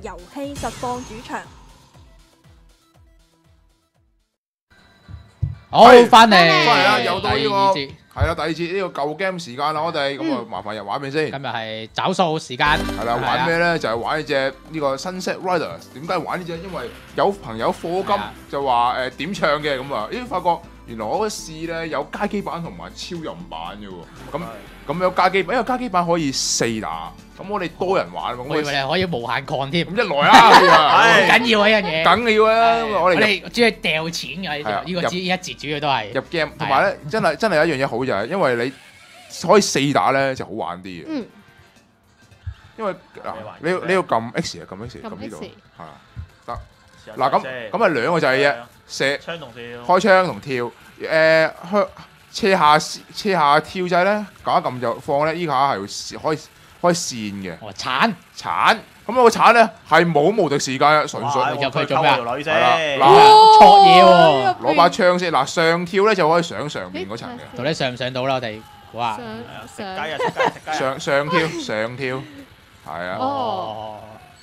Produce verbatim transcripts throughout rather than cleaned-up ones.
遊戲實況主場。 好，翻嚟， 翻嚟啦，又到呢個第二節係啦，第二節呢個舊 game 時間啦，我哋咁啊，麻煩入玩咩先？ 今日係找數時間， 係啦，玩咩咧？就係玩呢只呢個 Sunset Riders。點解玩呢只？因為有朋友課金就話誒點唱嘅咁啊，咦發覺原來我試咧有街機版同埋超任版嘅喎。咁咁有街機版，因為街機版可以四打，咁我哋多人玩，咁我以為你可以無限抗添， 咁一來啦， 好緊要啊呢樣嘢， 梗要啦，我我哋哋主要掉錢㗎，呢呢個呢一節主要都係入 game，同埋咧真係真係有一樣嘢好就係，因為你可以四打咧就好玩啲嘅。 嗯。 因為嗱，你要你要撳 X 啊，撳 X 撳呢度，係啊，得。嗱咁咁啊兩個掣嘅，射槍同跳， 開槍同跳，誒向車下車下跳掣咧，撳一撳就放咧，依下係可以可以線嘅。 哦，鏟鏟，咁個鏟咧係冇無敵時間嘅，純粹入去做咩啊？ 女啫， 嗱， 錯嘢喎， 攞把槍先，嗱上跳咧就可以上上面嗰層嘅。 到底上唔上到啦？我哋哇， 食雞啊食雞食雞， 上上跳上跳，係啊。 哦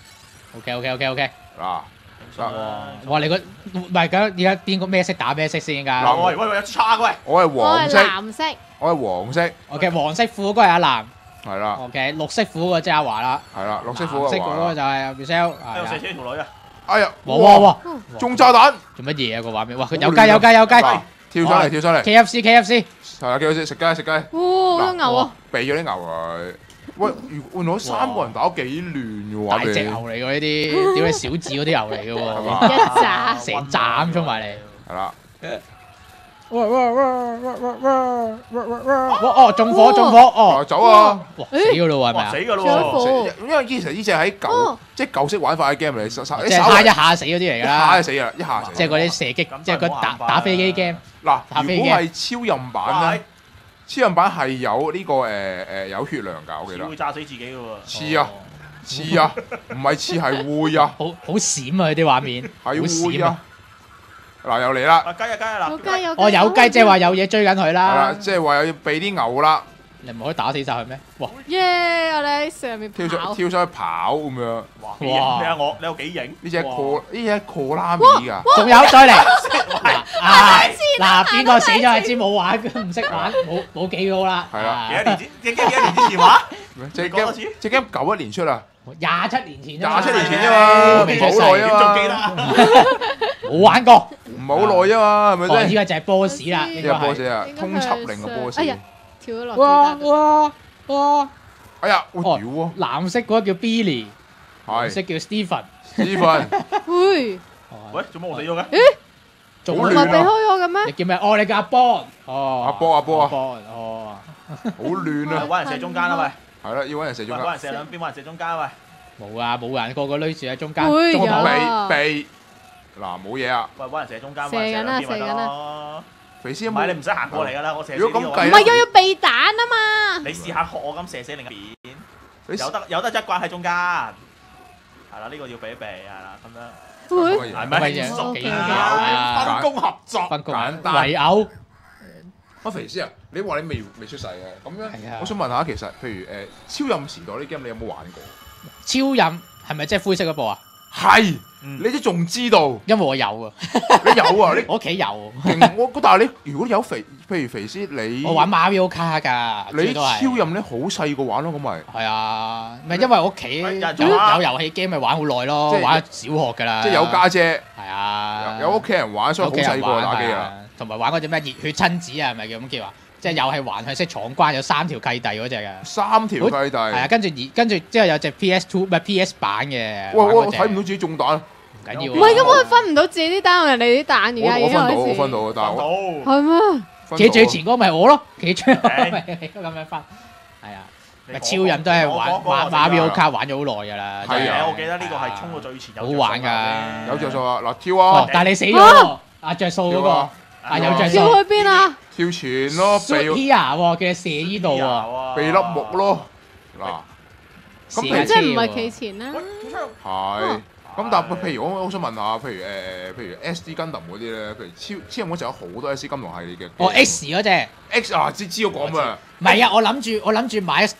，OK OK OK OK， 嗱。 哇！你個唔係咁，而家邊個咩色打咩色先㗎？ 嗱， 喂喂喂，有叉嘅喂！ 我係黃色， 藍色， 我係黃色。 OK，黃色褲嗰個係阿藍， 係啦。 OK，綠色褲嗰個即係阿華啦。 係啦，綠色褲藍色嗰個就係 Michelle。 有射死條女啊！ 哎呀！ 哇哇哇！ 中炸彈！ 做乜嘢啊個畫面？哇！佢有雞有雞有雞！ 跳上嚟跳上嚟 ！K F C K F C。 係啦，K F C 食雞食雞。 哇！有牛啊！ 避咗啲牛佢。喂，原來三個人打幾亂嘅話， 大隻牛嚟㗎呢啲，屌你小字嗰啲牛嚟嘅喎， 一紮成扎咁衝埋嚟， 係啦。 哇哇哇哇哇哇哇哇！哦，中火中火哦， 走啊！ 哇死㗎咯喎，係咪啊？ 死㗎咯喎！ 因為其實呢隻喺舊即係舊式玩法嘅 game 嚟， 即係蝦一下死嗰啲嚟㗎啦， 一下就死啦，一下死。 即係嗰啲射擊，即係嗰打打飛機 game。 嗱，如果係超任版咧？超任版係有呢個誒誒有血量㗎，我記得。 會炸死自己嘅喎。 似啊似啊，唔係似係會啊。 好好閃啊！啲畫面係會啊。嗱又嚟啦！ 啊雞啊雞啊嗱！ 有雞有雞。 哦有雞即係話有嘢追緊佢係啦。 啦，即係話要避啲牛啦。 你唔可以打死晒佢咩？哇！ 耶！我哋喺上面跳上跳上去跑咁樣。 哇！你睇我你有幾型？ 呢只過呢只過拉米㗎。 仲有再嚟。啊！嗱，邊個死咗係知冇玩，唔識玩，冇冇幾好啦。 係啦。 幾多年之幾幾幾多年之前玩？ 隻 game 隻 game 九一年出啊。 廿七年前啫廿七年前啫嘛， 未好耐啊嘛。 仲記得？ 冇玩過。 唔係好耐啫嘛，係咪先？ 依家就係 boss 啦， 呢個 boss 啊，通緝令嘅 boss。 哎呀，跳咗落哇地哇哇！ 哎呀，我屌喎！藍色嗰個叫 Billy， 紅色叫 Stephen。 Stephen。 喂喂，做乜我死咗嘅？ 誒， 仲唔係避開我嘅咩？ 你叫咩？哦，你叫阿 Bon。哦。 阿波阿波啊。 哦。 好亂啊！ 揾人射中間啊喂！ 係啦，要揾人射中間。 揾人射兩邊，揾人射中間喂！ 冇啊，冇人，個個攏住喺中間。 會有避避。嗱，冇嘢啊！ 喂，揾人射中間， 射緊啦，射緊啦！ 肥師， 唔係你唔使行過嚟㗎啦，我射死如果咁計， 唔係又要避彈啊嘛！ 你試下學我咁射死另一邊，有得有得一關喺中間，係啦，呢個要避一避，係啦，咁樣。 會係咩？ 熟幾嘅，分工合作， 分工簡單。 圍毆。 阿肥師啊，你話你未未出世嘅，咁樣，我想問下，其實譬如誒超任時代啲 game，你有冇玩過？ 超任係咪即係灰色嗰部啊？ 係，你都仲知道？ 因為我有啊， 你有啊？你我屋企有。 勁我，但係你如果有肥，譬如肥師你， 我玩 Mario Kart 㗎。 你超任咧好細個玩咯，咁咪係啊，咪因為我屋企有有遊戲 game 咪玩好耐咯，玩小學㗎啦。 即係有家姐。 係啊。 有屋企人玩，所以好細個打機啊。 同埋玩嗰隻咩熱血親子啊，係咪叫咁叫啊？即係又係橫向式闖關，有三條契弟嗰隻嘅。 三條契弟。係啊，跟住而跟住之後有隻 P S Two 唔係 P S 版嘅。 哇！我睇唔到自己中彈。 唔緊要。 唔係咁，我分唔到自己啲單同人哋啲單而家已經開始。 我分到，我分到，但係我係咩？ 企最前嗰個咪我咯，企最後咪你咁樣分。係啊。咪超人都係玩玩馬里奧卡玩咗好耐㗎啦。 係啊，我記得呢個係衝到最前有。 好玩㗎。 有着數啊！嗱，跳啊！ 但係你死咗。啊着數嗰個。啊有着數。 跳去邊啊？ 跳前咯，避 Here 喎，叫射依度喎， 避粒木咯。嗱， 咁即係唔係企前啦？ 係。咁但係譬如我我想問下，譬如誒譬如 S D Gundam嗰啲咧，譬如超超任嗰陣有好多 S D Gundam 系列嘅。 哦 X 嗰隻 X 啊，知知我講咩？ 唔係啊，我諗住我諗住買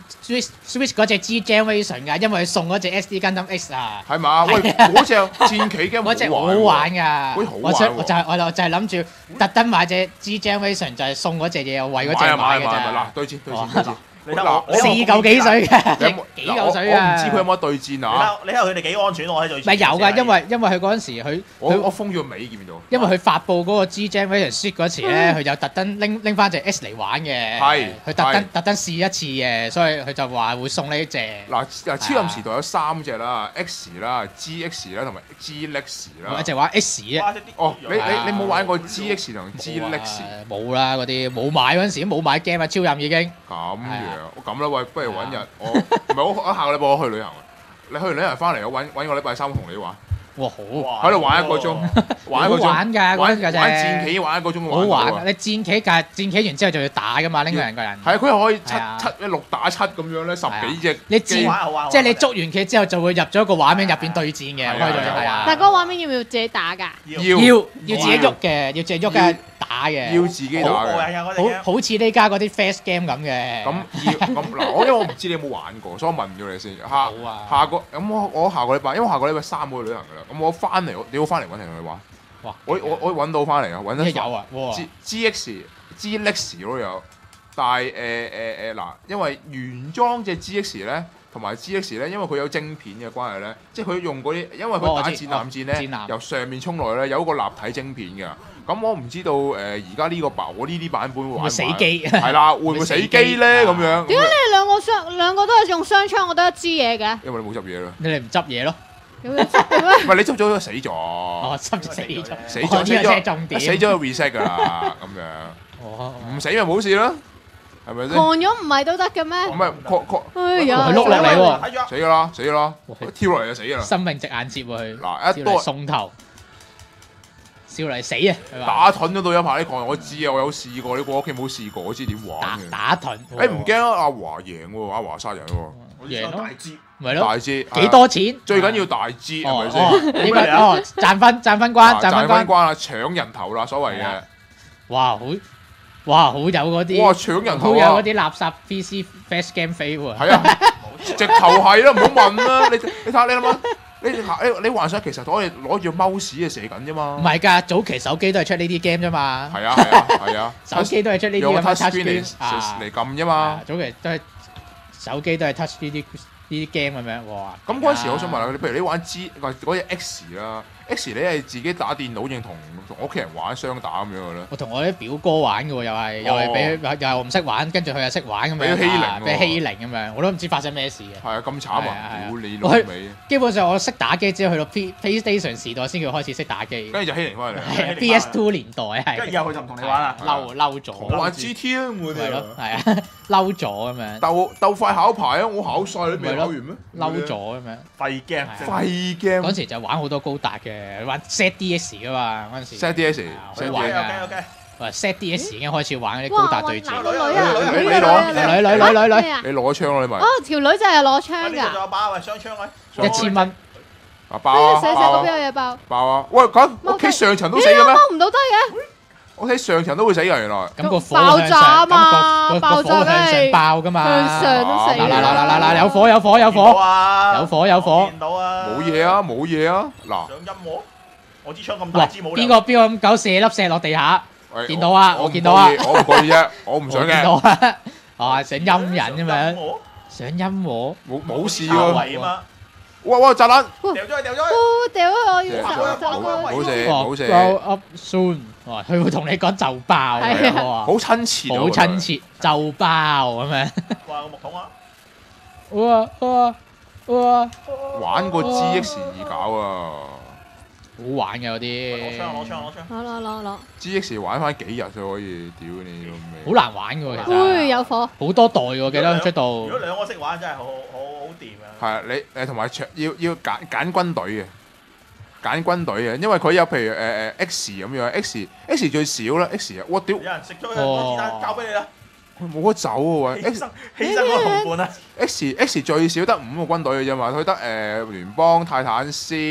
Switch Switch 嗰隻 G Generation 㗎，因為佢送嗰隻 S D Gundam X 啊。 係嘛？喂，嗰隻戰棋 game 嗰隻好好玩㗎。 嗰隻好玩喎。 我想我就係我就就係諗住特登買隻 G Generation 就係送嗰隻嘢，為嗰隻買嘅咋。 嗱，對戰對戰對戰。 你睇我四嚿幾水嘅，幾嚿水啊！ 我唔知佢有冇得對戰啊！ 你睇佢哋幾安全，我喺度。 咪有㗎，因為因為佢嗰陣時佢佢我封咗尾見唔見到？ 因為佢發布嗰個 G Generation Switch 嗰時咧，佢就特登拎拎翻隻 S 嚟玩嘅。 係。 佢特登特登試一次嘅，所以佢就話會送呢隻。 嗱嗱，超任時代有三隻啦 ，X 啦、G X 啦同埋 G Lex 啦。 一隻玩 X 啊！ 哦，你你你冇玩過 G X 同 G Lex？ 冇啦，嗰啲冇買嗰陣時都冇買 game 啊，超任已經。 咁樣，咁啦喂，不如揾日我唔係我我下個禮拜我去旅行，你去完旅行翻嚟，我揾揾個禮拜三同你玩。 哇好！ 喺度玩一個鐘，玩一個鐘。 玩㗎， 玩玩戰棋玩一個鐘。 好玩㗎！你戰棋架戰棋完之後就要打㗎嘛，拎個人個人。 係啊，佢又可以七七一六打七咁樣咧，十幾隻。 你戰即係你捉完棋之後就會入咗個畫面入邊對戰嘅，開咗係啊。 但係嗰個畫面要唔要自己打㗎？ 要要要自己喐嘅，要自己喐嘅。打嘅， 要自己打嘅， 好好似呢家嗰啲 fast game 咁嘅。 咁要咁嗱，我因為我唔知你有冇玩過，所以我問咗你先。下下個咁我我下個禮拜，因為下個禮拜三我去旅行㗎啦。咁我翻嚟，你要翻嚟揾人去玩。哇！我我我揾到翻嚟啊，揾得有啊。 G G X G Lex 都有，但係誒誒誒嗱，因為原裝隻 G X 咧，同埋 G X 咧，因為佢有晶片嘅關係咧，即係佢用嗰啲，因為佢打戰艦戰咧，由上面衝落去咧，有一個立體晶片㗎。咁我唔知道誒，而家呢個版我呢啲版本會玩死機係啦，會唔會死機咧？咁樣點解你兩個雙兩個都係用雙槍，我得一支嘢嘅？ 因為你冇執嘢啦。 你哋唔執嘢咯？ 有冇執嘅咩？ 唔係你執咗就死咗。 哦，執咗死咗， 死咗死咗重點， 死咗就 reset 㗎啦，咁樣。哦，唔死咪冇事啦，係咪先？ 降咗唔係都得嘅咩？ 唔係確確， 哎呀， 佢碌落嚟喎， 死㗎啦，死㗎啦，跳落嚟就死㗎啦。 生命值眼接喎佢。 嗱一多送頭。笑嚟死啊！ 打盾嗰度有排啲講，我知啊，我有試過，你過屋企冇試過，我知點玩嘅。 打盾， 誒唔驚啊！阿華贏喎，阿華殺人喎， 贏咯， 大支， 咪咯， 大支幾多錢？ 最緊要大支係咪先？ 呢個哦，賺分賺分關，賺分關啦，搶人頭啦，所謂嘅。 哇！好哇，好有嗰啲， 哇搶人頭好有嗰啲垃圾 P C fast game 飛喎。 係啊，直頭係啦，唔好問啦，你你睇下你諗下。你你你幻想其實可以攞住 mouse 嚟射緊啫嘛？ 唔係㗎，早期手機都係出呢啲 game 啫嘛。 係啊係啊係啊， 手機都係出呢啲咁嘅 touch screen 嚟撳啫嘛。 早期都係手機都係 touch 呢啲呢啲 game 咁樣。哇！ 咁嗰陣時我想問下你，譬如你玩 G 或嗰隻 X 啦 ，X 你係自己打電腦定同同屋企人玩雙打咁樣嘅咧？我同我啲表哥玩嘅喎，又係又係俾又係我唔識玩，跟住佢又識玩咁樣。 俾欺凌， 俾欺凌咁樣，我都唔知發生咩事嘅。 係啊，咁慘啊！屌你老味！ 基本上我識打機只係去到 P PlayStation 時代先叫開始識打機。 跟住就欺凌翻嚟。 係 P S Two 年代係。 跟住以後佢就唔同你玩啦， 嬲嬲咗。 我玩 G T 啊，我哋。係咯， 係啊，嬲咗咁樣。 鬥鬥快考牌啊！我考晒你未考完咩？ 嬲咗咁樣。 廢 game， 廢 game。 嗰時就玩好多高達嘅，玩 Z D S 噶嘛嗰陣時。 Z D S。 好玩㗎。哇 ！Z D S 已經開始玩嗰啲高達對戰。 女啊！ 你你攞女女女女女， 你攞槍咯，你咪。 哦，條女就係攞槍㗎。 仲有包喂，雙槍喂， 一千蚊。 啊爆啊！ 寫寫嗰邊有嘢爆。 爆啊！喂，咁屋企上層都死嘅咩？ 踎唔到低嘅。 我睇上層都會死㗎，原來。 咁個火爆炸啊嘛！ 個火向上爆㗎嘛。 向上都死。 嗱嗱嗱嗱嗱！有火有火有火。有火有火。 見到啊！ 冇嘢啊！冇嘢啊！嗱。 上音喎，我支槍咁大支冇。 邊個邊個咁狗射粒石落地下？見到啊！我見到啊！ 我唔過意啫，我唔想嘅。 見到啊！啊，想陰人咁樣，想陰我， 冇冇事喎。 圍啊嘛！ 哇哇！炸彈！ 掉咗去，掉咗去！ 掉咗我要走走冇冇事冇事。 Blow up soon！哇！佢會同你講就爆啊！ 好親切， 好親切，就爆咁樣。 哇！個木桶啊！ 哇哇哇！ 玩過 G X 二搞啊！ 好玩嘅嗰啲， 攞槍攞槍攞槍， 攞攞攞攞。 G X 玩翻幾日就可以屌你老味。 好難玩嘅喎，其實。 會有火。 好多代喎，記得出到。 如果兩個識玩真係好好好掂啊！ 係啊，你誒同埋長要要揀揀軍隊嘅，揀軍隊嘅，因為佢有譬如誒誒 X 咁樣 X X 最少啦 X 啊，我屌！ 有人食咗佢個子彈交俾你啦。 冇得走喎喂！ 犧牲犧牲嗰個同伴啊 ！X X 最少得五個軍隊嘅啫嘛，佢得誒聯邦泰坦斯。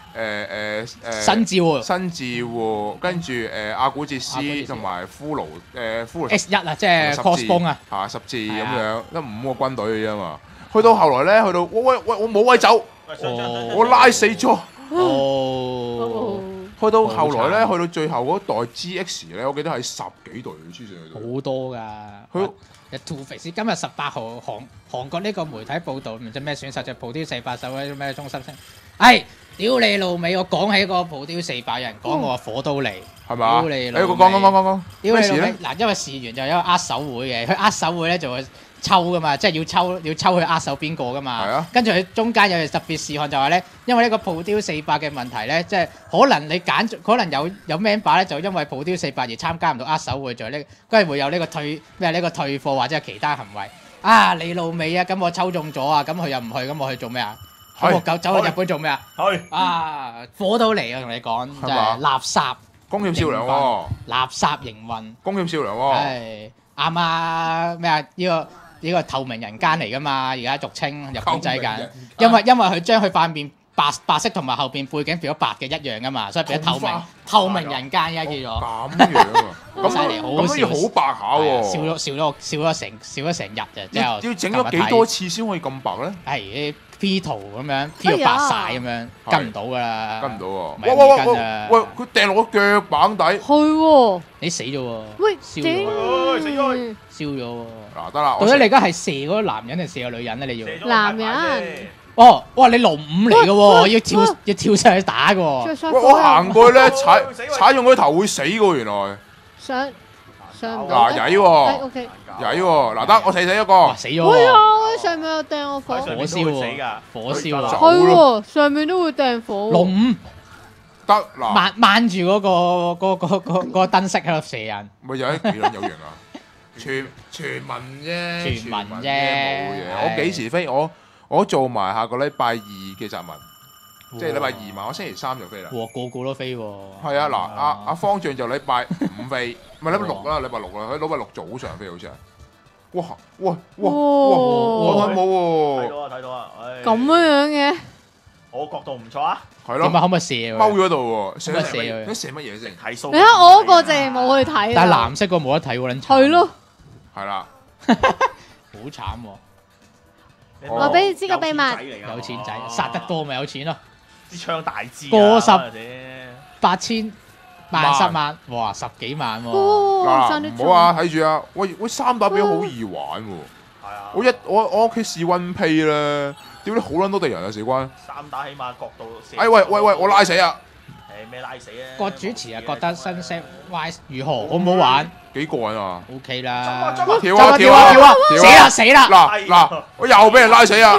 誒誒新召喎， 新召喎，跟住誒阿古哲斯同埋骷髏誒骷髏 X 一啊，即係 cosplay 啊， 嚇十字咁樣，得五個軍隊嘅啫嘛。去到後來咧，去到喂喂喂，我冇位走，我拉死咗。 哦， 去到後來咧，去到最後嗰代 G X 咧，我記得係十幾隊黐上去。 好多㗎。 佢 Two Face 今日十八號韓韓國呢個媒體報導，唔知咩選手就普雕四百手嗰啲咩中心星。哎，屌你老味！我講起個普雕四百，有人講我話火刀嚟， 係嘛？ 屌你老味！誒，講講講講講。 屌你老味！嗱，因為事緣就有一個握手會嘅，佢握手會咧就會抽噶嘛，即係要抽要抽佢握手邊個噶嘛。係啊。跟住佢中間有特別事項就話咧，因為呢個普雕四百嘅問題咧，即係可能你揀可能有有 member 咧，就因為普雕四百而參加唔到握手會，就呢跟住會有呢個退咩呢個退貨或者係其他行為。啊，你老味啊！咁我抽中咗啊，咁佢又唔去，咁我去做咩啊？咁我走走去日本做咩啊？ 去啊，火到嚟啊！同你講，真係垃圾。 工業少良喎。 垃圾營運。 工業少良喎。 係啱啊！咩啊？呢個呢個透明人間嚟噶嘛？而家俗稱日本仔緊，因為因為佢將佢塊面白白色同埋後邊背景變咗白嘅一樣噶嘛，所以變咗透明透明人間而家叫做。 咁樣啊！ 咁犀利，好咁都要好白下喎。 笑咗笑咗笑咗成笑咗成日啫，之後要整咗幾多次先可以咁白咧？ 係 P 圖咁樣 P 到白曬咁樣，跟唔到噶啦， 跟唔到喎。 喂喂喂喂喂，佢掟落個腳板底。 係喎。 你死咗喎。 喂， 燒咗喎，死咗。 燒咗喎。 嗱得啦。 到底你而家係射嗰個男人定射個女人咧？你要。 男人。 哦，哇！你龍五嚟嘅喎，要跳要跳上去打嘅喎。 喂，我行過去咧，踩踩中佢頭會死嘅喎，原來。 上上唔嗱曳喎。 O K。 曳喎，嗱得我死死一個。 死咗喎。 哎呀！我上面又掟我火。 火燒喎。火燒喎。 係喎，上面都會掟火。 龍五。 得嗱。 掹掹住嗰個嗰個嗰個嗰個燈飾喺度射人。 咪有啲幾撚有型啊！傳傳聞啫， 傳聞啫，冇嘢。我幾時飛？我我做埋下個禮拜二嘅集文，即係禮拜二嘛。我星期三就飛啦。 哇！個個都飛喎。 係啊，嗱，阿阿方丈就禮拜五飛，唔係禮拜六啦，禮拜六啦，佢禮拜六早上飛好似係。哇！哇！哇！我睇冇喎。 睇到啊！睇到啊！ 咁樣嘅。 我角度唔錯啊。 係咯。 點解可唔可以射佢？ 踎咗喺度喎。 射佢。 你射乜嘢先？ 睇數。 你睇我嗰個淨係冇去睇。 但係藍色個冇得睇喎，撚慘。 係咯。 係啦。 好慘喎！ 我俾你知個秘密。 有錢仔，殺得多咪有錢咯。 啲槍大支過十八千萬十萬，哇！十幾萬喎。 嗱，唔好啊，睇住啊！喂喂，三打比好易玩喎。 係啊。 我一我我屋企試 one pay 咧，屌你好撚多敵人啊！事關。 三打起碼角度。 哎喂喂喂，我拉死啊！ 誒咩拉死啊？ 個主持啊覺得新 set Wise 如何，好唔好玩？ 幾過癮啊 ！O K 啦， 跳啊跳啊跳啊跳啊！死啦死啦！ 嗱嗱，我又俾人拉死啊！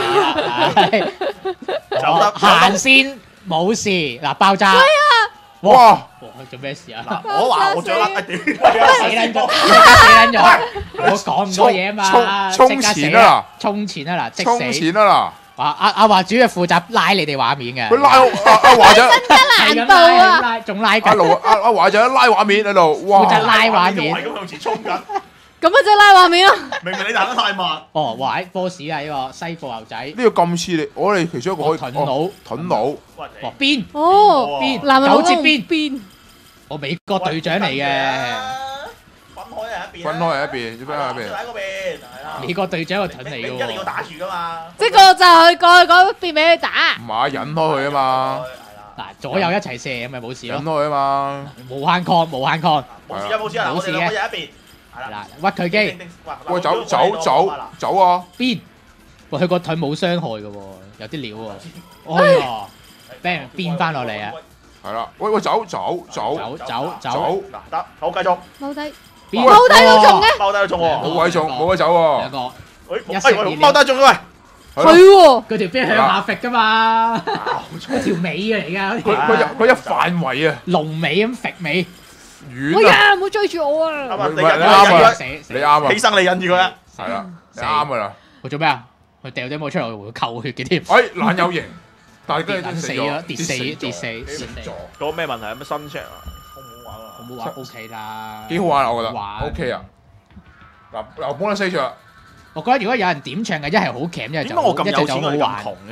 走得行先冇事，嗱爆炸！ 哇！ 做咩事啊？ 我話我掌握，屌死撚咗，死撚咗！我講唔多嘢啊嘛， 衝前啊！ 衝前啊嗱，即死！ 衝前啊嗱！ 阿阿阿華主要負責拉你哋畫面嘅。 佢拉阿阿華仔， 增加難度啊！ 仲拉阿盧阿阿華仔拉畫面喺度，哇！ 負責拉畫面， 係咁向前衝緊。 咁啊，即係拉畫面咯。 明明你行得太慢。 哦，哇！boss 啊，呢個西部牛仔。 呢個咁似你，我哋其中一個可以盾佬， 盾佬。 哦邊？ 哦邊？ 男人九節邊？ 邊？ 我美國隊長嚟嘅。 分開係一邊。 分開係一邊，分開係一邊。 喺嗰邊，係啦。 美國隊長個盾嚟嘅喎。 一定要打住噶嘛。 即係個就係過去嗰邊俾佢打。 唔係引開佢啊嘛。 嗱，左右一齊射咁咪冇事咯。 引開佢啊嘛。 無限抗，無限抗。 冇事啊冇事啊，我哋兩個一邊。 係啦，屈佢機。 喂，走走走走啊！ 邊？喂，佢個腿冇傷害嘅喎，有啲料喎。哎呀，俾人鞭翻落嚟啊！ 係啦，喂喂，走走走走走走。 嗱得，好繼續。 踎低。 邊？ 踎低都中嘅。 踎低都中喎。 冇位中，冇位走喎。 兩個。 一食踎低中咗喂。 係喎。 佢條邊向下揈噶嘛？嗰條尾嚟㗎， 佢佢一佢一範圍啊。 龍尾咁揈尾。 遠啊！ 哎呀，唔好追住我啊！ 你啱啊！你啱啊！ 起身你忍住佢啊！ 係啦，你啱噶啦。 佢做咩啊？佢掉啲冇出嚟會扣血嘅添。 哎，懶有型，但係跟住死咗，跌四跌四跌四。 嗰個咩問題？有咩新 check 啊？好唔好玩啊？ 好唔好玩 ？O K 啦。 幾好玩啊！我覺得。 玩 O K 啊。嗱，又幫得四場。 我覺得如果有人點唱嘅，一係好鉗，一係就點解我咁有錢好玩。 佢咁窮嘅？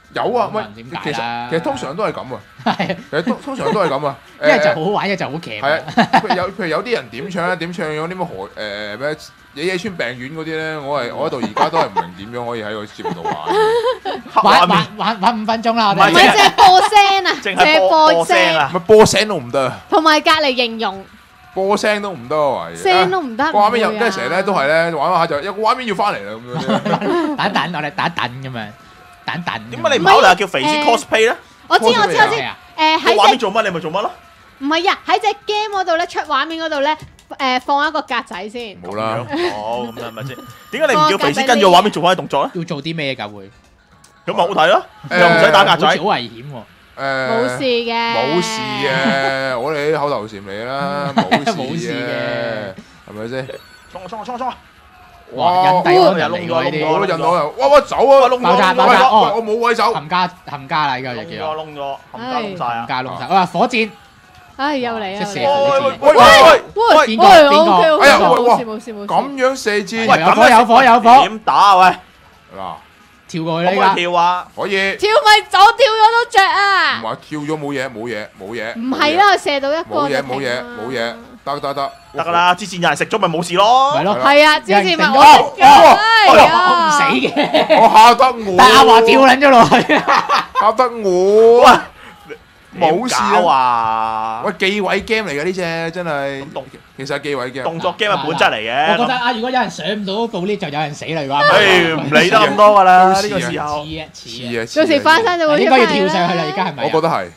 有啊，喂， 點其解啦？ 實其實通常都係咁啊， 係， 其實通通常都係咁啊。 一係就好玩，一係就好騎。 係啊，譬如有譬如有啲人點唱咧，點唱咗啲咩河誒咩野野村病院嗰啲咧，我係我喺度而家都係唔明點樣可以喺個節目度玩。 玩玩玩玩五分鐘啦，我哋。 唔係淨係播聲啊， 淨係播聲啊， 咪播聲都唔得， 同埋隔離形容。 播聲都唔得啊！ 聲都唔得。 個畫面又跟住成日咧都係咧玩玩下就有個畫面要翻嚟啦咁樣。 等等，我哋等等咁樣，等等。 點解你唔考慮下叫肥師 cosplay 咧？ 我知我知我知。誒喺畫面做乜你咪做乜咯？ 唔係啊，喺隻 game 嗰度咧出畫面嗰度咧誒放一個格仔先。 冇啦。 哦，咁樣係咪先？點解你唔叫肥師跟住個畫面做翻啲動作咧？ 要做啲咩㗎會？ 咁咪好睇咯，又唔使打格仔。 好危險喎！ 誒冇事嘅， 冇事嘅，我哋啲口頭禪嚟啦，冇事嘅，係咪先？ 衝啊衝啊衝啊衝啊！ 哇！印第安人嚟㗎呢啲， 我都印到人，哇哇走啊！ 爆炸爆炸！哦， 我冇位走， 冚家冚家啦，依家就叫窿咗窿咗，冚家窿曬啊！ 冚家窿曬！哇！火箭， 唉又嚟啊！ 即射火箭。 喂喂喂！ 邊個邊個？ 哎呀喂哇！ 冇事冇事冇事。 咁樣射箭， 喂有火有火有火！ 點打啊喂？ 嗱。 跳過去呢家跳啊！ 可以跳咪走，跳咗都着啊！ 唔係跳咗冇嘢冇嘢冇嘢。 唔係啦，射到一個冇嘢冇嘢冇嘢，得得得得㗎啦！之前有人食咗咪冇事咯。 係咯。 係啊，之前咪我食咗， 我唔死嘅。 我嚇得我。 但阿華跳撚咗落去， 嚇得我。冇事啊！ 喂，記位 game 嚟嘅呢隻真係。其實係記位 game。 動作 game 係本質嚟嘅。 我覺得啊，如果有人上唔到部 lift，就有人死啦。如果誒唔理得咁多㗎啦，呢個時候。 似啊似啊！ 到時翻身就會應該要跳上去啦，而家係咪？ 我覺得係。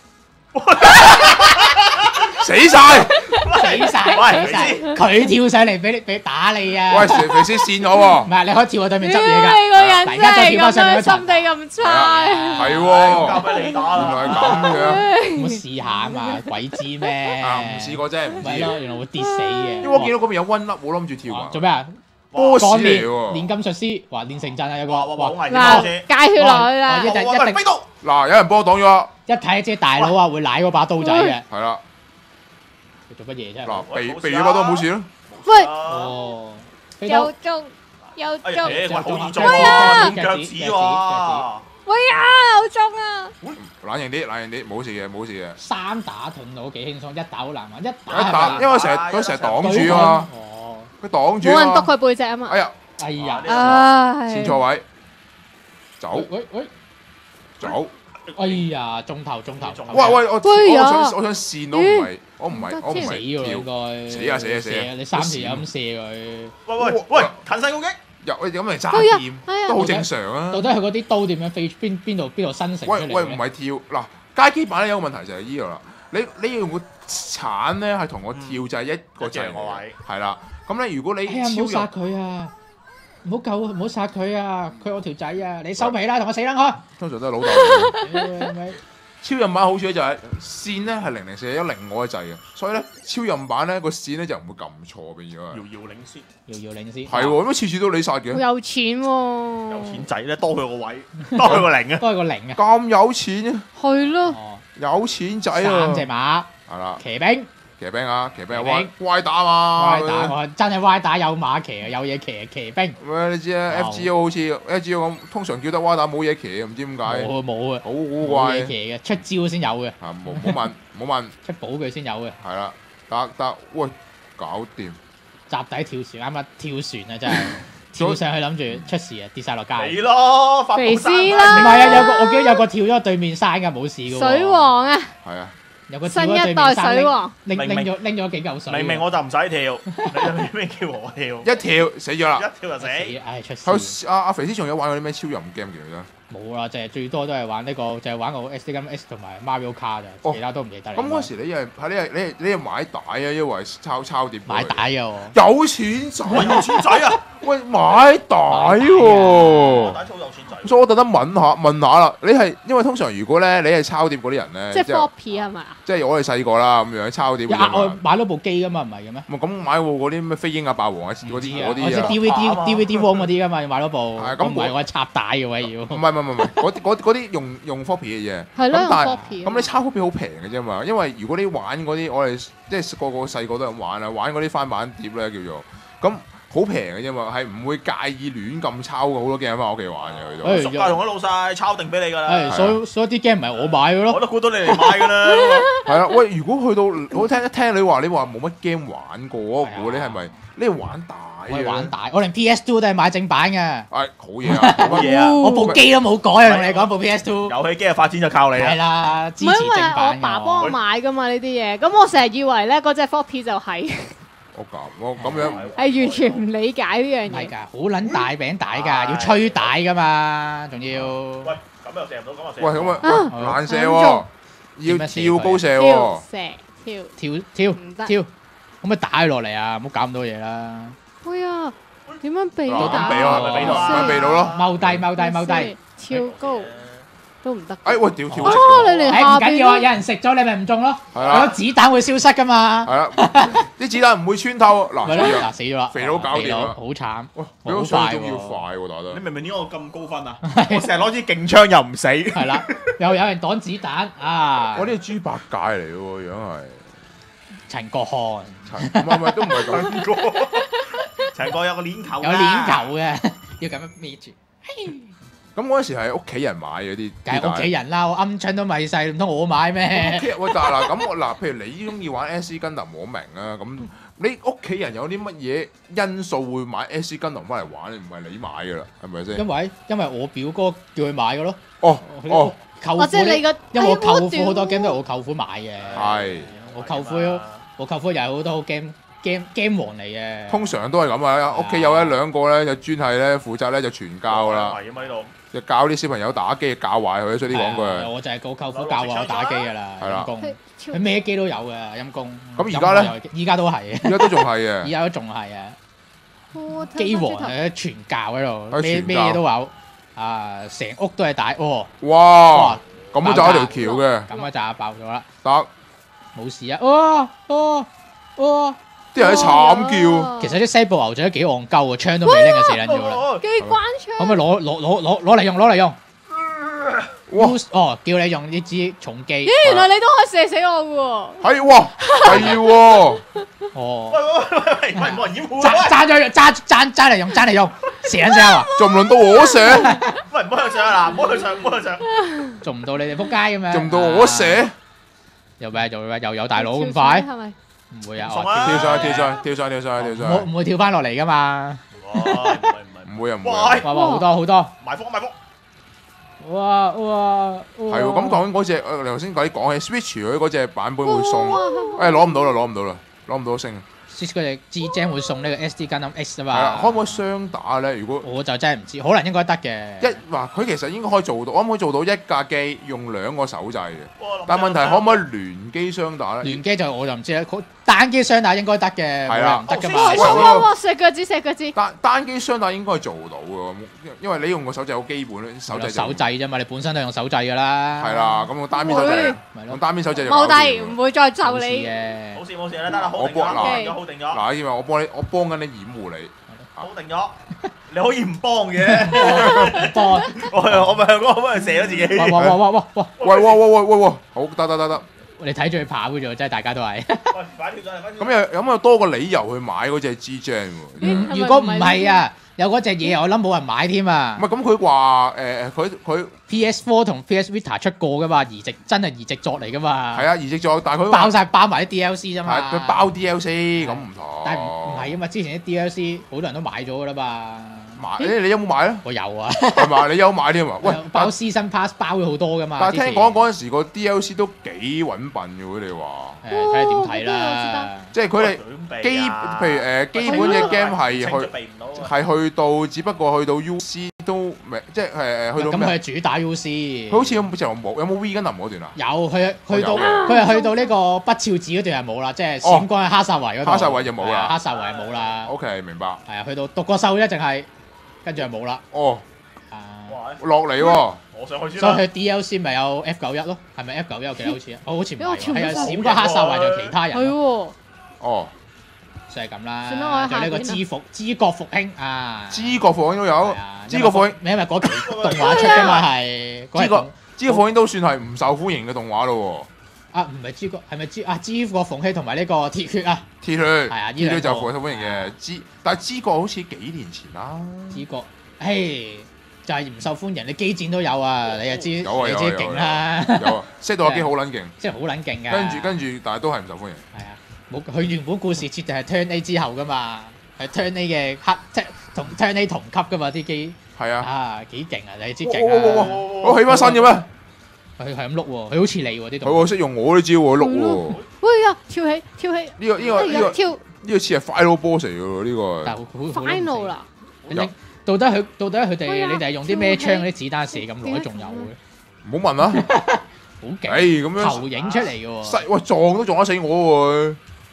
死曬！ 死曬！死曬！佢跳上嚟俾你俾打你啊！ 喂，肥肥師跣我喎！ 唔係，你可以跳去對面執嘢㗎。 你個人真係咁樣心地咁差。 係喎， 交俾你打啦。 原來係咁樣。 我試下啊嘛，鬼知咩？ 啊，唔試過啫，唔知。 係咯，原來會跌死嘅。 因為我見到嗰邊有溫粒，我諗住跳啊。 做咩啊？ 波士嚟喎。 煉金術師，話練成陣啊，有個哇！ 嗱，戒血落去啦。 一定一定飛到。 嗱，有人幫我擋咗。 一睇即係大佬啊，會舐嗰把刀仔嘅。 係啦。 做乜嘢啫？ 嗱，避避咗把刀冇事啦。 喂， 哦， 又中又中， 好易中喂啊！ 腳趾喎， 喂啊，好中啊！ 冷靜啲，冷靜啲，冇事嘅，冇事嘅。 三打盾到幾輕鬆，一打好難玩，一打一打，因為成日佢成日擋住啊嘛。 哦， 佢擋住。 冇人篤佢背脊啊嘛。 哎呀， 哎呀， 唉， 先錯位，走， 喂喂， 走。 哎呀，中頭中頭， 喂喂，我我想我想跣到唔係，我唔係我唔死喎應係該， 死啊死啊死啊！ 你三條咁射佢， 喂喂喂，近身攻擊， 又喂咁嚟揸劍都好正常啊！ 到底佢嗰啲刀點樣飛邊邊度邊度生成出嚟咧？ 喂喂，唔係跳嗱，街機版咧有個問題就係依度啦，你你要個鏟咧係同我跳就係一個掣位，係啦。咁咧如果你哎呀唔好殺佢啊！唔好救，唔好殺佢啊！佢我條仔啊！你收皮啦，同我死撚開！ 通常都係老豆。超任版好處咧就係線咧係零零四一零我嘅掣嘅，所以咧超任版咧個線咧就唔會撳錯變咗。 遙遙領先， 遙遙領先。 係喎，咁次次都你殺嘅。 好有錢喎！ 有錢仔咧，多佢個位，多佢個零啊， 多佢個零啊！ 咁有錢啊！ 係咯， 有錢仔啊！ 三隻馬， 係啦， 騎兵。 騎兵啊，騎兵係歪歪打嘛， 歪打我真係歪打有馬騎啊，有嘢騎騎兵。 喂，你知啊 ，F G O 好似 F G O 咁，通常叫得歪打冇嘢騎，唔知點解。 冇啊冇啊， 好古怪。 冇嘢騎嘅，出招先有嘅。 啊，冇冇問冇問。 出寶具先有嘅。 係啦，得得，喂，搞掂。 集體跳船啱啱跳船啊，真係跳上去諗住出事啊，跌晒落街。 係咯， 肥師啦。 唔係啊，有個我記得有個跳咗對面山㗎，冇事㗎喎。 水王啊！ 係啊。 有個新一代水王， 拎拎咗拎咗幾嚿水。 明明我就唔使跳，你咩叫我跳？ 一跳死咗啦！ 一跳就死， 唉出事。 阿阿肥師仲有玩過啲咩超任 game 記唔記得？ 冇啦，就係最多都係玩呢個，就係玩個 S D Game S 同埋 Mario Kart 咋，其他都唔記得。 咁嗰時你係係你係你係你係買帶啊，因為抄抄碟。 買帶啊！ 有錢仔， 有錢仔啊！ 喂，買帶喎！ 帶粗有錢仔。 所以我特登問下問下啦，你係因為通常如果咧你係抄碟嗰啲人咧， 即係 floppy 係嘛？ 即係我哋細個啦咁樣抄碟。 額外買咗部機噶嘛，唔係嘅咩？ 咁買嗰啲咩飛鷹啊、霸王啊嗰啲嗰啲啊。 我知 D V D D V D ROM 嗰啲噶嘛，要買咗部。 係咁唔係我係插帶嘅位要。 唔係唔係唔係，嗰啲嗰啲用用 floppy 嘅嘢。 係咯， 咁但係 floppy。 咁你抄 floppy 好平嘅啫嘛，因為如果你玩嗰啲我哋即係個個細個都咁玩啊，玩嗰啲翻版碟咧叫做咁。 好平嘅啫嘛，係唔會介意亂咁抄嘅，好多 game 翻屋企玩嘅佢都。 熟㗎，同啲老細抄定俾你㗎啦。 係，所以所以啲 game 唔係我買嘅咯。 我都估到你嚟買㗎啦。 係啊，喂，如果去到我聽一聽你話，你話冇乜 game 玩過，我估你係咪你係玩大？ 我係玩大，我連 P S Two 都係買正版嘅。 係好嘢啊！ 好嘢啊！ 我部機都冇改啊，同你講部 P S Two。 遊戲機嘅發展就靠你啦。 係啦，支唔係因為持正版我爸幫我買㗎嘛呢啲嘢，咁我成日以為咧嗰隻 floppy 就係。 我咁，我咁樣係完全唔理解呢樣嘢。 係㗎，好撚大餅帶㗎，要吹帶㗎嘛，仲要。 喂，咁又射唔到，咁又射。 喂，咁啊難射喎，要跳高射喎。 射跳跳跳唔得跳，可唔可以打佢落嚟啊？唔好搞咁多嘢啦。 哎呀，點樣避嗱， 打？ 咁避咯， 咪避到咪避到咯。 踎低踎低踎低。 跳高都唔得。 哎喂，屌跳啊！你連誒唔下緊要啊，有邊人食咗你咪唔中咯。 係啊嗰子彈會消失㗎嘛。 係啦，啲子彈唔會穿透。嗱， 咪咯， 死啦嗱死咗啦。 肥佬搞掂啦好慘。 喂，比我想象中要快喎，打得你。明唔明點解我咁高分啊？我成日攞支勁槍又唔死。 係啦，又有人擋子彈啊！ 我呢係豬八戒嚟嘅喎，樣係。 陳國漢陳唔係唔係都唔係咁。 陳國有個鏈球㗎。 有鏈球嘅，要咁樣搣住。 咁嗰陣時係屋企人買嗰啲， 梗係屋企人啦，我鵪鶉都咪細，唔通我買咩？ 喂，但係嗱咁我嗱，譬如你中意玩 S C Gundam，我明啊。咁你屋企人有啲乜嘢因素會買 S C Gundam 翻嚟玩？唔係你買㗎啦，係咪先？ 因為因為我表哥叫佢買嘅咯。 哦哦， 舅父或者你個， 因為我舅哎父好多 game 都係我舅父買嘅。 係。 我舅父我舅父又係好多 game game game 王嚟嘅。 通常都係咁啊！屋企有一兩個咧，就專係咧負責咧就傳教啦， 係咁喺度。 就教啲小朋友打機，教壞佢。所以啲講句。 我就係個舅父教我打機㗎啦， 係啦陰公。佢咩機都有嘅，陰公。 咁而家咧？ 依家都係嘅。 而家都仲係嘅。 而家都仲係啊！機王喺傳教喺度，咩咩嘢都有。啊！成屋都係大哦。 哇！咁都炸一條橋嘅。 咁啊炸爆咗啦！ 得。 冇事啊！哇哇哇！ 啲人喺慘叫。 其實啲西部牛仔都幾戇鳩啊，槍都未拎就死撚咗啦。 機關槍。 可唔可以攞攞攞攞攞嚟用？攞嚟用。 哇！ 哦，叫你用呢支重機。 咦，原來你都可以射死我嘅喎。 係喎，係喎。 哦。 喂喂喂喂，唔係冇人掩護揸揸咗揸揸揸嚟用，揸嚟用，射緊射啊！ 仲唔輪到我射？ 喂，唔好去上啊！嗱，唔好去上，唔好去上。 做唔到你哋撲街咁樣。 仲唔到我射？ 又咩？又咩？又有大佬咁快？ 係咪？ 唔會啊！ 送啊！ 跳上去，跳上去，跳上去，跳上去，跳上去。 唔會跳翻落嚟噶嘛？ 唔係唔係唔會啊，唔會。 哇哇好多好多。 埋伏埋伏。 哇哇！ 係喎，咁講緊嗰隻，誒，你頭先嗰啲講起 Switch 佢嗰隻版本會送，誒攞唔到啦，攞唔到啦，攞唔到星。 Switch 嗰隻 G Jam 會送呢個 S D Gundam X 啊嘛。 係啊，可唔可以雙打咧？如果我就真係唔知，可能應該得嘅。 一話佢其實應該可以做到，可唔可以做到一架機用兩個手掣嘅？但係問題可唔可以聯機雙打咧？ 聯機就我就唔知啦，單機雙打應該得嘅， 係啦唔得噶哇嘛。 哇哇！射腳趾射腳趾。 單單機雙打應該係做到嘅，因為你用個手掣好基本，手掣手掣啫嘛，你本身都用手掣噶啦。 係啦，咁用單邊手掣，用單邊手掣就冇低，唔會再就你。 冇事冇事啦，得啦，好定咗，好定咗，好定咗。 嗱，因為我幫你，我幫緊你掩護你。 好定咗，你可以唔幫嘅。 幫。 我我咪向嗰個幫佢射咗自己。 哇哇哇哇哇哇！ 喂喂喂喂喂喂，好得得得得。 你睇住佢跑嘅啫，真係大家都係。 喂，快跳上嚟，快跳！ 咁又咁又多個理由去買嗰隻 G Jam 喎。 如果唔係啊，有嗰隻嘢，我諗冇人買添啊。 唔係咁，佢話誒，佢佢 P S Four 同 P S Vita 出過噶嘛，移植真係移植作嚟噶嘛。 係啊，移植作，但係佢包曬包埋啲 D L C 啫嘛。 係佢包 D L C 咁唔同。 但係唔唔係啊嘛，之前啲 D L C 好多人都買咗噶啦嘛。 買誒，你有冇買咧？ 我有啊。 係嘛？你有買添啊？喂， 包 Season Pass 包咗好多噶嘛。 但係聽講嗰陣時個 D L C 都幾揾笨嘅喎，你話？ 誒，睇你點睇啦。 即係佢哋基，譬如誒基本嘅 game 係去係去到，只不過去到 U C 都未，即係誒去到。咁佢係主打 U C。 佢好似有就冇有冇 V Gundam嗰段啊？ 有，佢去到佢係去到呢個北朝子嗰段係冇啦，即係閃光喺哈薩維嗰度。 哈薩維就冇啦。 哈薩維冇啦。 OK，明白。 係啊，去到獨角獸一淨係。跟住就冇啦。 哦， 啊， 落嚟喎！ 我上去先啦。 所以佢 D L C 咪有 F 九一咯，係咪 F 九一我記得好似啊？哦，好似唔係，係啊，閃過黑薩維就其他人。 係喎。 哦， 就係咁啦。 算啦，我仲有呢個知復知國復興啊！ 知國復興都有，知國復興， 你因為嗰期動畫出㗎嘛係。 知國知國復興都算係唔受歡迎嘅動畫咯喎。 啊，唔係知國，係咪知啊？知國鳳希同埋呢個鐵血啊， 鐵血係啊， 鐵血就受歡迎嘅。知但係知國好似幾年前啦。 知國，嘿，就係唔受歡迎。你機戰都有啊，你又知，你知有啊有勁啦。 有啊，識到個機好撚勁， 即係好撚勁㗎。 跟住跟住，但係都係唔受歡迎。 係啊，冇佢原本故事設定係 Turn A 之後㗎嘛，係 Turn A 嘅黑即係同 Turn A 同級㗎嘛啲機。 係啊。 啊，幾勁啊！你知勁啊！ 我起翻身嘅咩？ 佢係咁碌喎，佢好似你喎啲動。 佢識用我啲招喎，碌喎。 喂呀，跳起跳起！ 呢個呢個呢個跳呢個似係 final boss 嚟嘅喎，呢個。 但係好 final 啦。 到底佢到底佢哋你哋係用啲咩槍啲子彈射咁耐仲有嘅？ 唔好問啦。 好勁！ 誒咁樣投影出嚟嘅喎。 細喂撞都撞得死我喎！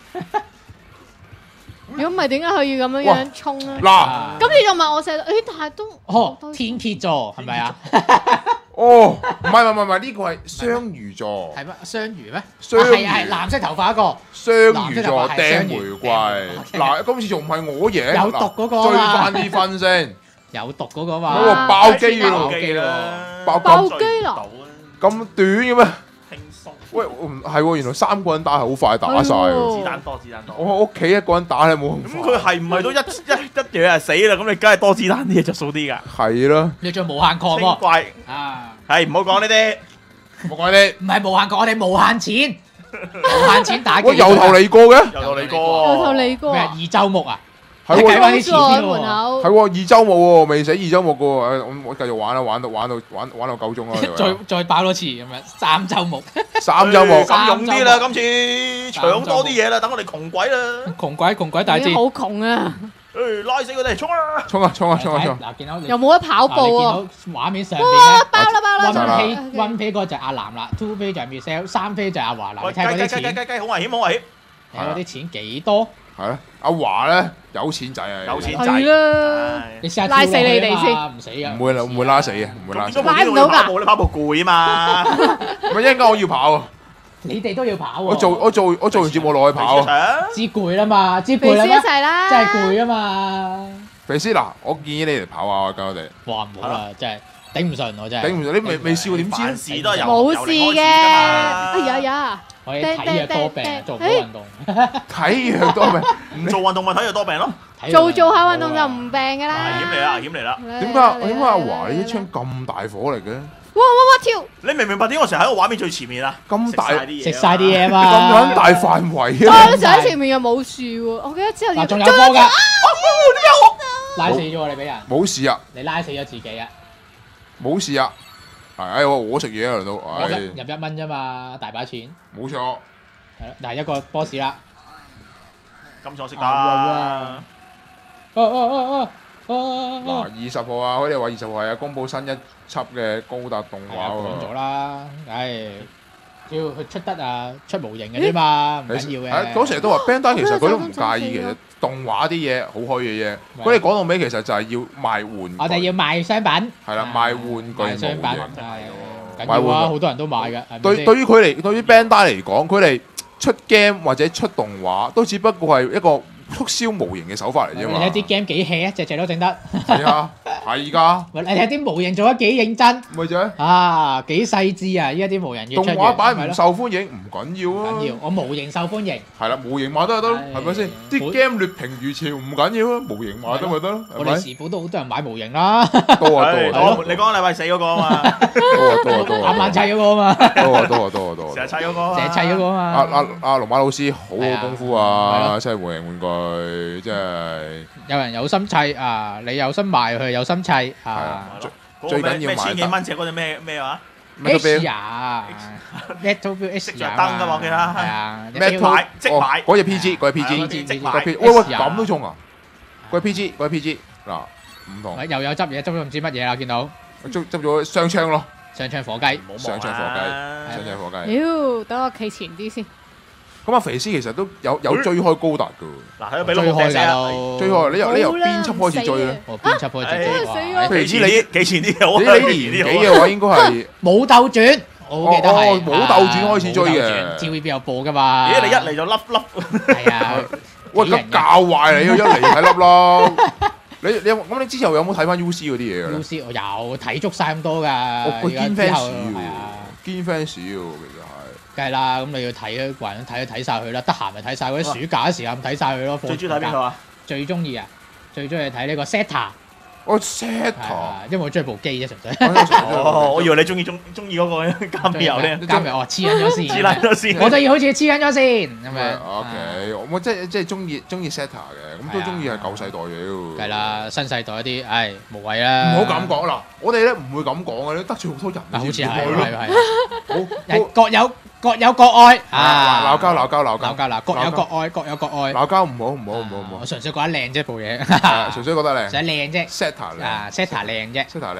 如果唔係點解佢要咁樣樣衝咧？ 嗱， 咁你就問我射，誒但係都哦天蠍座係咪啊？ 哦，唔係唔係唔係，呢個係雙魚座。 係咩？雙魚咩？ 雙係係藍色頭髮一個。 雙魚座釘玫瑰。嗱，今次仲唔係我贏？ 有毒嗰個追翻啲分先。 有毒嗰個嘛？ 嗰個爆機㗎爆機咯！ 爆爆機啦！ 咁短嘅咩？ 輕鬆。 喂，唔係喎，原來三個人打係好快打晒喎。 子彈多，子彈多。 我屋企一個人打咧冇咁咁佢係唔係都一一一嘢就死啦？咁你梗係多子彈啲嘢着數啲㗎。 係咯。 你仲無限擴喎？ 怪啊！ 係唔好講呢啲， 冇講你。 唔係無限擴，我哋無限錢，無限錢打機。 我由頭嚟過嘅。 由頭嚟過。 由頭嚟過。 咩？二周目啊？ 係計翻喎， 啲錢喎。 門口。 係喎，二周目喎，未死二周目嘅喎，我我繼續玩啦，玩到玩到玩玩到夠鐘啦。 再再爆多次咁樣，三周目。 三周目。 咁用啲啦，今次搶多啲嘢啦，等我哋窮鬼啦。 窮鬼窮鬼大戰。 好窮啊！ 誒，拉死佢哋，衝啊！ 衝啊衝啊衝啊衝！ 嗱，見到又冇得跑步啊！ 畫面上邊哇！ 咧， 爆啦爆啦！ one P one P 嗰個就係阿南啦，two P 就係 Michelle，三 P 就係阿華南。 喂， 你睇嗰啲雞雞雞雞錢， 雞好危險，好危險！ 睇嗰啲錢幾多？ 係咧，阿華咧有錢仔啊， 有錢仔。 係啦。 你試下拉死你哋先， 唔死嘅。 唔會啦，唔會拉死嘅，唔會拉死。 拉唔到㗎。 你跑步攰啊嘛！ 唔係一陣間我要跑啊！ 你哋都要跑喎。 我做我做我做完節目落去跑啊！ 知攰啦嘛，知肥師一攰啦咩？ 齊啦！ 真係攰啊嘛！ 肥師嗱，我建議你嚟跑下跟我哋。 哇唔好啦，真係頂唔順我真係。 頂唔順，你未未試過點知咧？ 凡事都係由冇事嘅。哎呀呀！ 我哋體弱多病，做唔到運動。 體弱多病， 唔做運動咪體弱多病咯。 做做下運動就唔病㗎啦。 危險嚟啦！危險嚟啦！ 點解點解阿華你啲槍咁大火嚟嘅？ 哇哇哇跳！ 你明唔明白點解我成日喺個畫面最前面啊？ 咁大食晒啲嘢嘛！ 咁撚大範圍啊！ 啊！ 你成喺前面又冇樹喎，我記得之後要仲有波㗎。拉死咗你俾人。 冇事啊！ 你拉死咗自己啊！ 冇事啊！係唉，我我食嘢啊，輪到唉， 入一蚊啫嘛，大把錢。 冇錯。 係咯，嗱一個 boss 啦。 咁錯識打。哦哦哦哦嗱，二十號啊，佢哋話二十號係啊，公佈新一輯嘅高達動畫講咗喎。 啦，唉，只要佢出得啊，出模型嘅啫嘛，唔緊要嘅。 嗰時都話 Bandai 其實佢都唔介意，其實動畫啲嘢好虛嘅嘢。佢哋講到尾其實就係要賣玩具。 我哋要賣商品。 係啦，賣玩具賣商品模型。 係緊要啊！好多人都買㗎。 對對於佢嚟，對於 Bandai 嚟講，佢哋出 game 或者出動畫都只不過係一個促銷模型嘅手法嚟啫嘛。 你睇啲 game 幾 hea 啊，隻隻都整得。 係啊，係㗎。 你睇啲模型做得幾認真。 咪就係。 啊，幾細緻啊！依家啲模型越出越。 動畫版唔受歡迎唔緊要啊。 緊要，我模型受歡迎。 係啦，模型買得就得咯，係咪先？啲 game 劣評如潮唔緊要啊，模型買得咪得咯，係咪？ 我哋時報都好多人買模型啦。 多啊多啊！ 你講禮拜四嗰個啊嘛。 多啊多啊多啊！ 啱啱砌嗰個啊嘛。 多啊多啊多啊多啊！ 成日砌嗰個。 成日砌嗰個啊嘛。 阿阿阿龍馬老師好好功夫啊！砌模型玩具真係。 有人有心砌啊，你有心賣，佢有心砌啊。 最緊要買千幾蚊隻嗰隻咩咩話 ？H 啊 ，Metal Build H 着燈㗎嘛，我記得。 係啊 ，Metal 即買。 嗰隻 P G，嗰隻 P G， 即買。 喂喂，咁都中啊？嗰隻 P G，嗰隻 P G，嗱唔同。 又有執嘢，執咗唔知乜嘢啦，見到。 執執咗雙槍咯。 雙槍火雞。 雙槍火雞，雙槍火雞。 妖，等我企前啲先。 咁阿肥師其實都有有追開高達㗎喎。 嗱，喺度俾追開㗎， 追開。你由你由邊輯開始追咧？ 我邊輯開始追？ 譬如知你幾前啲好你你年紀嘅話應該係武鬥傳，我好記得係。 武鬥傳開始追嘅。 T V B 有播㗎嘛？ 咦！你一嚟就粒粒。 係啊。 喂，咁教壞你啊！一嚟睇粒啦。你你有咁你之後有冇睇翻 U C 嗰啲嘢㗎咧 ？U C 我有睇足晒咁多㗎。 我堅 fans 係啊。 堅 fans 喎，其實係。 梗係啦，咁你要睇咧，還睇睇曬佢啦，得閒咪睇曬嗰啲暑假嘅時間睇曬佢咯。 最中意睇邊個啊？ 最中意啊！最中意睇呢個 Zeta。 我 Zeta， 因為我中意部機啫，純粹。 哦，我以為你中意中中意嗰個監油咧。 監油哦，黐緊咗線。 黐撚咗線。 我都要好似黐緊咗線咁樣。 OK，我即係即係中意中意 Zeta 嘅，咁都中意係舊世代嘅。 係啦，新世代嗰啲，唉，無謂啦。 唔好咁講嗱，我哋咧唔會咁講嘅，你得罪好多人。 好似係係係。好，各有。各有各愛啊！ 鬧交鬧交鬧交鬧交嗱，各有各愛，各有各愛。 鬧交唔好唔好唔好唔好。 我純粹覺得靚啫部嘢， 純粹覺得靚。 想靚啫 ，Zeta 靚啊 ，Zeta 靚啫 ，Zeta 靚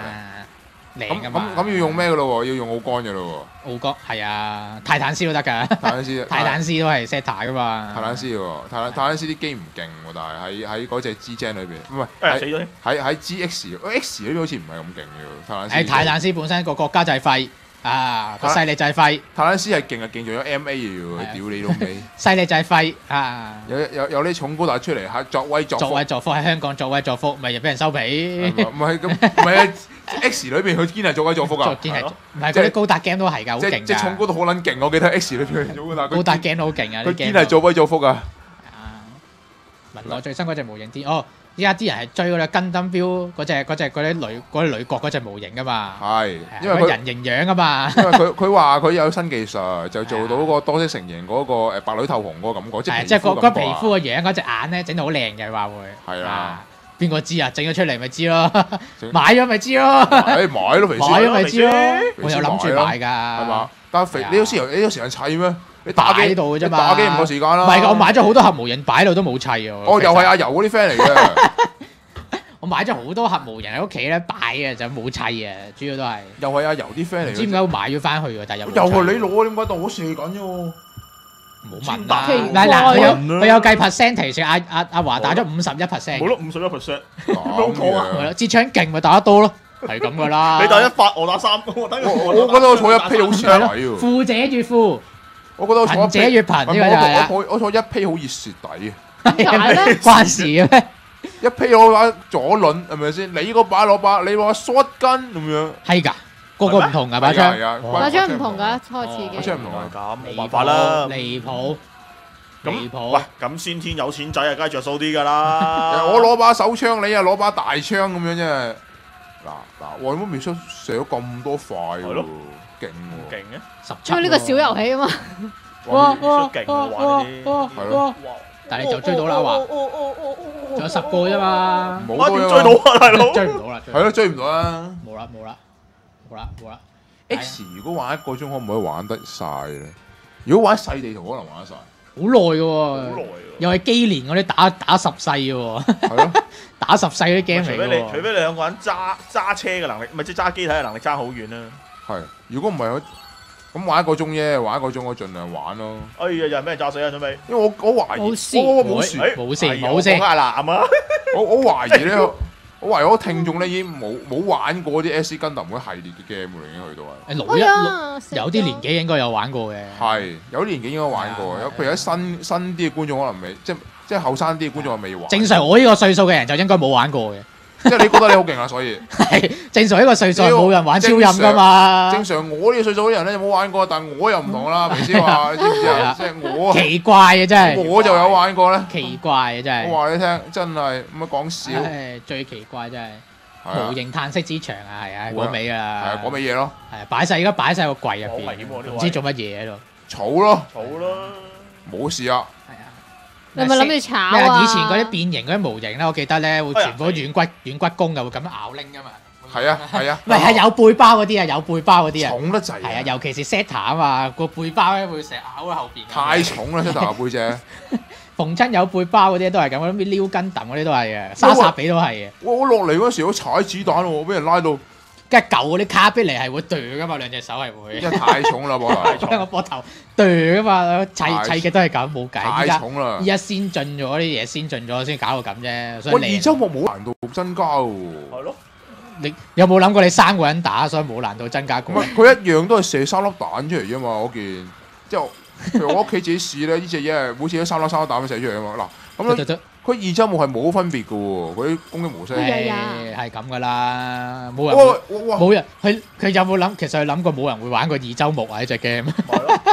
，Zeta 靚。 靚㗎嘛。 咁咁要用咩㗎咯？要用奧幹㗎咯喎。奧幹係啊，泰坦斯都得㗎。 泰坦斯， 泰坦斯都係 Zeta 㗎嘛。 泰坦斯喎，泰泰坦斯啲機唔勁喎，但係喺喺嗰隻 G Gen 裏邊，唔係死咗喺喺 G X，X 呢邊好似唔係咁勁嘅泰坦斯。 誒泰坦斯本身個國家就係廢。啊！個勢力就係廢， 泰坦斯係勁啊，勁咗 M A 嘅喎，屌你老味！ 勢力就係廢啊！ 有有有啲重高達出嚟嚇作威作福， 作威作福喺香港作威作福，咪又俾人收皮。 唔係咁，唔係啊 ！X 裏邊佢堅係作威作福啊！ 堅係，唔係嗰啲高達 game 都係㗎，好勁㗎！ 即係重高達好撚勁，我記得 X 裏邊做高達。 高達 game 都好勁啊！ 佢堅係作威作福啊！ 啊！文萊最新嗰隻模型啲哦。依家啲人係追嗰隻跟燈標嗰隻嗰隻嗰啲女嗰啲女角嗰隻模型噶嘛， 係因為佢人形樣啊嘛， 因為佢佢話佢有新技術就做到個多色成型嗰個誒白裏透紅嗰個感覺，即係即係個個皮膚個樣嗰隻眼咧整到好靚嘅話會係啊， 邊個知啊？整咗出嚟咪知咯，買咗咪知咯， 誒買咯，肥買咗咪知咯，我有諗住買㗎，係嘛？但係肥你有時你有時間砌咩？你打機喺度嘅啫嘛， 打機唔夠時間啦。 唔係，我買咗好多盒模型擺喺度都冇砌啊。 哦，又係阿柔嗰啲 friend 嚟嘅。 我買咗好多盒模型喺屋企咧擺嘅，就冇砌啊，主要都係。 又係阿柔啲 friend 嚟嘅。唔知點解會買咗翻去㗎？但係又又係你攞，點解到我射緊啫喎？ 冇問啦。嗱嗱，佢有佢有計 percentage，阿阿阿華打咗五十一 percent。 冇咯，五十一 percent。 冇講啊！ 係咯，支槍勁咪打得多咯，係咁噶啦。 你打一發，我打三，我等我我覺得我坐一批好蝕底喎。 富者越富。 我覺得我坐一者越貧呢個就係我我坐一批好熱蝕底啊！點解咧？關事嘅咩？ 一批攞把左輪係咪先？你嗰把攞把，你攞把 short gun 咁樣。 係㗎，個個唔同㗎把槍。 把槍唔同㗎，開始嘅。 把槍唔同係咁，冇辦法啦。 離譜，離譜。 喂，咁先天有錢仔啊，梗係着數啲㗎啦。 我攞把手槍，你啊攞把大槍咁樣啫。嗱嗱，我點解未出射咗咁多塊喎？勁喎！ 勁嘅， 十七。 因為呢個小遊戲啊嘛。 哇哇哇哇哇！ 係咯。 但係你就追到啦話，仲有十個啫嘛。 冇點追到啊，大佬？ 追唔到啦。 係咯，追唔到啦。 冇啦冇啦冇啦冇啦。 X 如果玩一個鐘，可唔可以玩得晒咧？如果玩細地圖，可能玩得晒。 好耐嘅喎。 好耐喎。 又係機連嗰啲打打十世嘅喎。 係咯。 打十世嗰啲 game 嚟嘅喎。 除非你除非你兩個人揸揸車嘅能力，咪即係揸機體嘅能力爭好遠啦。 係，如果唔係我。咁玩一個鐘啫，玩一個鐘我盡量玩咯。 哎呀，有人俾人炸死啊！準備， 因為我我懷疑， 冇事， 冇事， 冇事，冇事。 講下男啊！ 我我懷疑咧，我懷疑我聽眾咧已經冇冇玩過啲 S C Gundam嗰系列嘅 game 啦，已經去到係。 老一有啲年紀應該有玩過嘅。係， 有啲年紀應該玩過。有譬如有新新啲嘅觀眾可能未，即即係後生啲嘅觀眾未玩。 正常我呢個歲數嘅人就應該冇玩過嘅。 即係你覺得你好勁啊，所以係正常呢個歲數冇人玩超任噶嘛。 正常我呢個歲數啲人咧冇玩過，但我又唔同啦。明先話，你知唔知啊？即係我奇怪嘅真係， 我就有玩過咧。 奇怪嘅真係， 我話你聽，真係唔係講笑。 誒，最奇怪真係無形嘆息之場啊，係啊，嗰尾啊， 係啊，嗰尾嘢咯。 係啊，擺曬而家擺曬個櫃入邊，唔知做乜嘢喺度。 儲咯， 儲咯， 冇事啊。 你咪諗住炒啊！ 以前嗰啲變形嗰啲模型咧，我記得咧會全部軟骨軟骨功嘅，會咁樣咬拎噶嘛。 係啊係啊， 唔係係有背包嗰啲啊，有背包嗰啲啊。 重得滯。 係啊，尤其是 Zeta 啊嘛，個背包咧會成日咬喺後邊。 太重啦，Zeta 背脊。 逢親有背包嗰啲都係咁，嗰啲撩根揼嗰啲都係嘅，沙沙比都係嘅。 我我落嚟嗰時我踩子彈喎，俾人拉到。 跟住舊嗰啲卡比尼係會剁噶嘛，兩隻手係會。 因為太重啦，膊頭。 因為個膊頭剁噶嘛，砌砌嘅都係咁，冇計。 太重啦！ 依家先進咗啲嘢，先進咗先搞到咁啫。所以喂，二周目冇難度增加喎。 係咯。 你有冇諗過你三個人打，所以冇難度增加過？ 唔係，佢一樣都係射三粒彈出嚟啫嘛，嗰件。之後譬如我屋企自己試咧，呢隻嘢係每次都三粒三粒彈咁射出嚟啊嘛。嗱，咁咧。佢二周目係冇分別嘅喎，佢啲攻擊模式係係咁噶啦，冇人冇人佢佢有冇諗？其實佢諗過冇人會玩過二周目啊呢隻 game。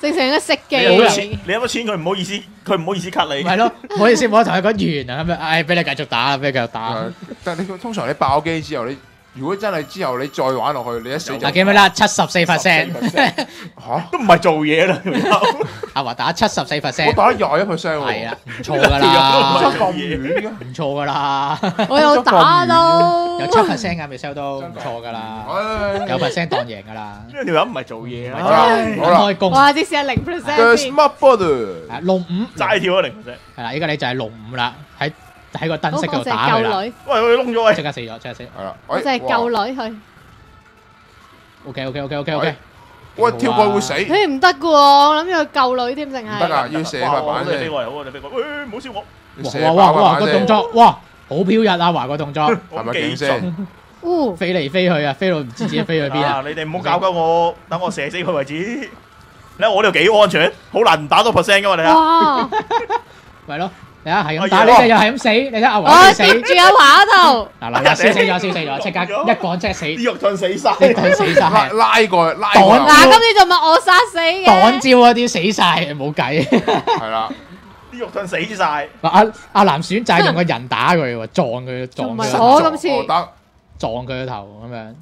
正常嘅食你技嚟。 有乜錢？你有乜錢？佢唔好意思，佢唔好意思 cut 你。 係咯，唔好意思，唔好同佢講完啊咁樣，唉，俾你繼續打啦，俾你繼續打。 但係你通常你爆機之後，你如果真係之後你再玩落去，你一死就嗱，記唔記得七十四 percent？ 嚇都唔係做嘢啦， 阿華打七十四 percent， 我打廿一 percent 喎， 係啦，唔錯㗎啦， 真咁遠嘅， 唔錯㗎啦， 我有打到， 有七 percent 嘅 Michelle 都唔錯㗎啦，有 percent 當贏㗎啦， 呢條友唔係做嘢啊， 好啦， 開工。 哇！啲試係零 percent The 先。 Smart Brother 係龍五， 齋跳咗零 percent。 係啦，依家你就係龍五啦，喺喺個燈我飾嗰度我就打佢啦， 係救女， 喂，佢窿咗喂即。刻死咗，即刻死。 係啦， 我就係救女佢。 OK OK OK OK OK， 喂，跳過會死，唔佢唔得嘅喎，我諗住佢救女添，淨係。 得啊，要射塊板你飛先， 過嚟好啊！你飛過嚟，喂，唔好笑我。 要射哇哇哇個動塊板先， 作，哇好飄逸啊華個動作， 係咪勁先？ 哦， 飛嚟飛去啊，飛到唔知自己飛去邊啊！ 啊！你哋唔好搞鳩我，等我射死佢為止。你睇我呢度幾安全，好難唔打到 percent 噶嘛？你睇。 哇！ 咪咯，你睇係咁打，你哋又係咁死，你睇阿華我都死。 貼住阿華嗰度。 嗱嗱嗱，燒死咗，燒死咗，即刻一講即係死， 啲肉盾死晒。 即係死拉晒， 拉過拉擋過， 嗱，今次就咪我殺死嘅。 擋招嗰啲死晒，冇計。 係啦， 啲肉盾死晒。 嗱阿阿藍選就係用個人打佢喎，撞佢撞仲唔係佢我今次我得， 撞佢個頭咁樣，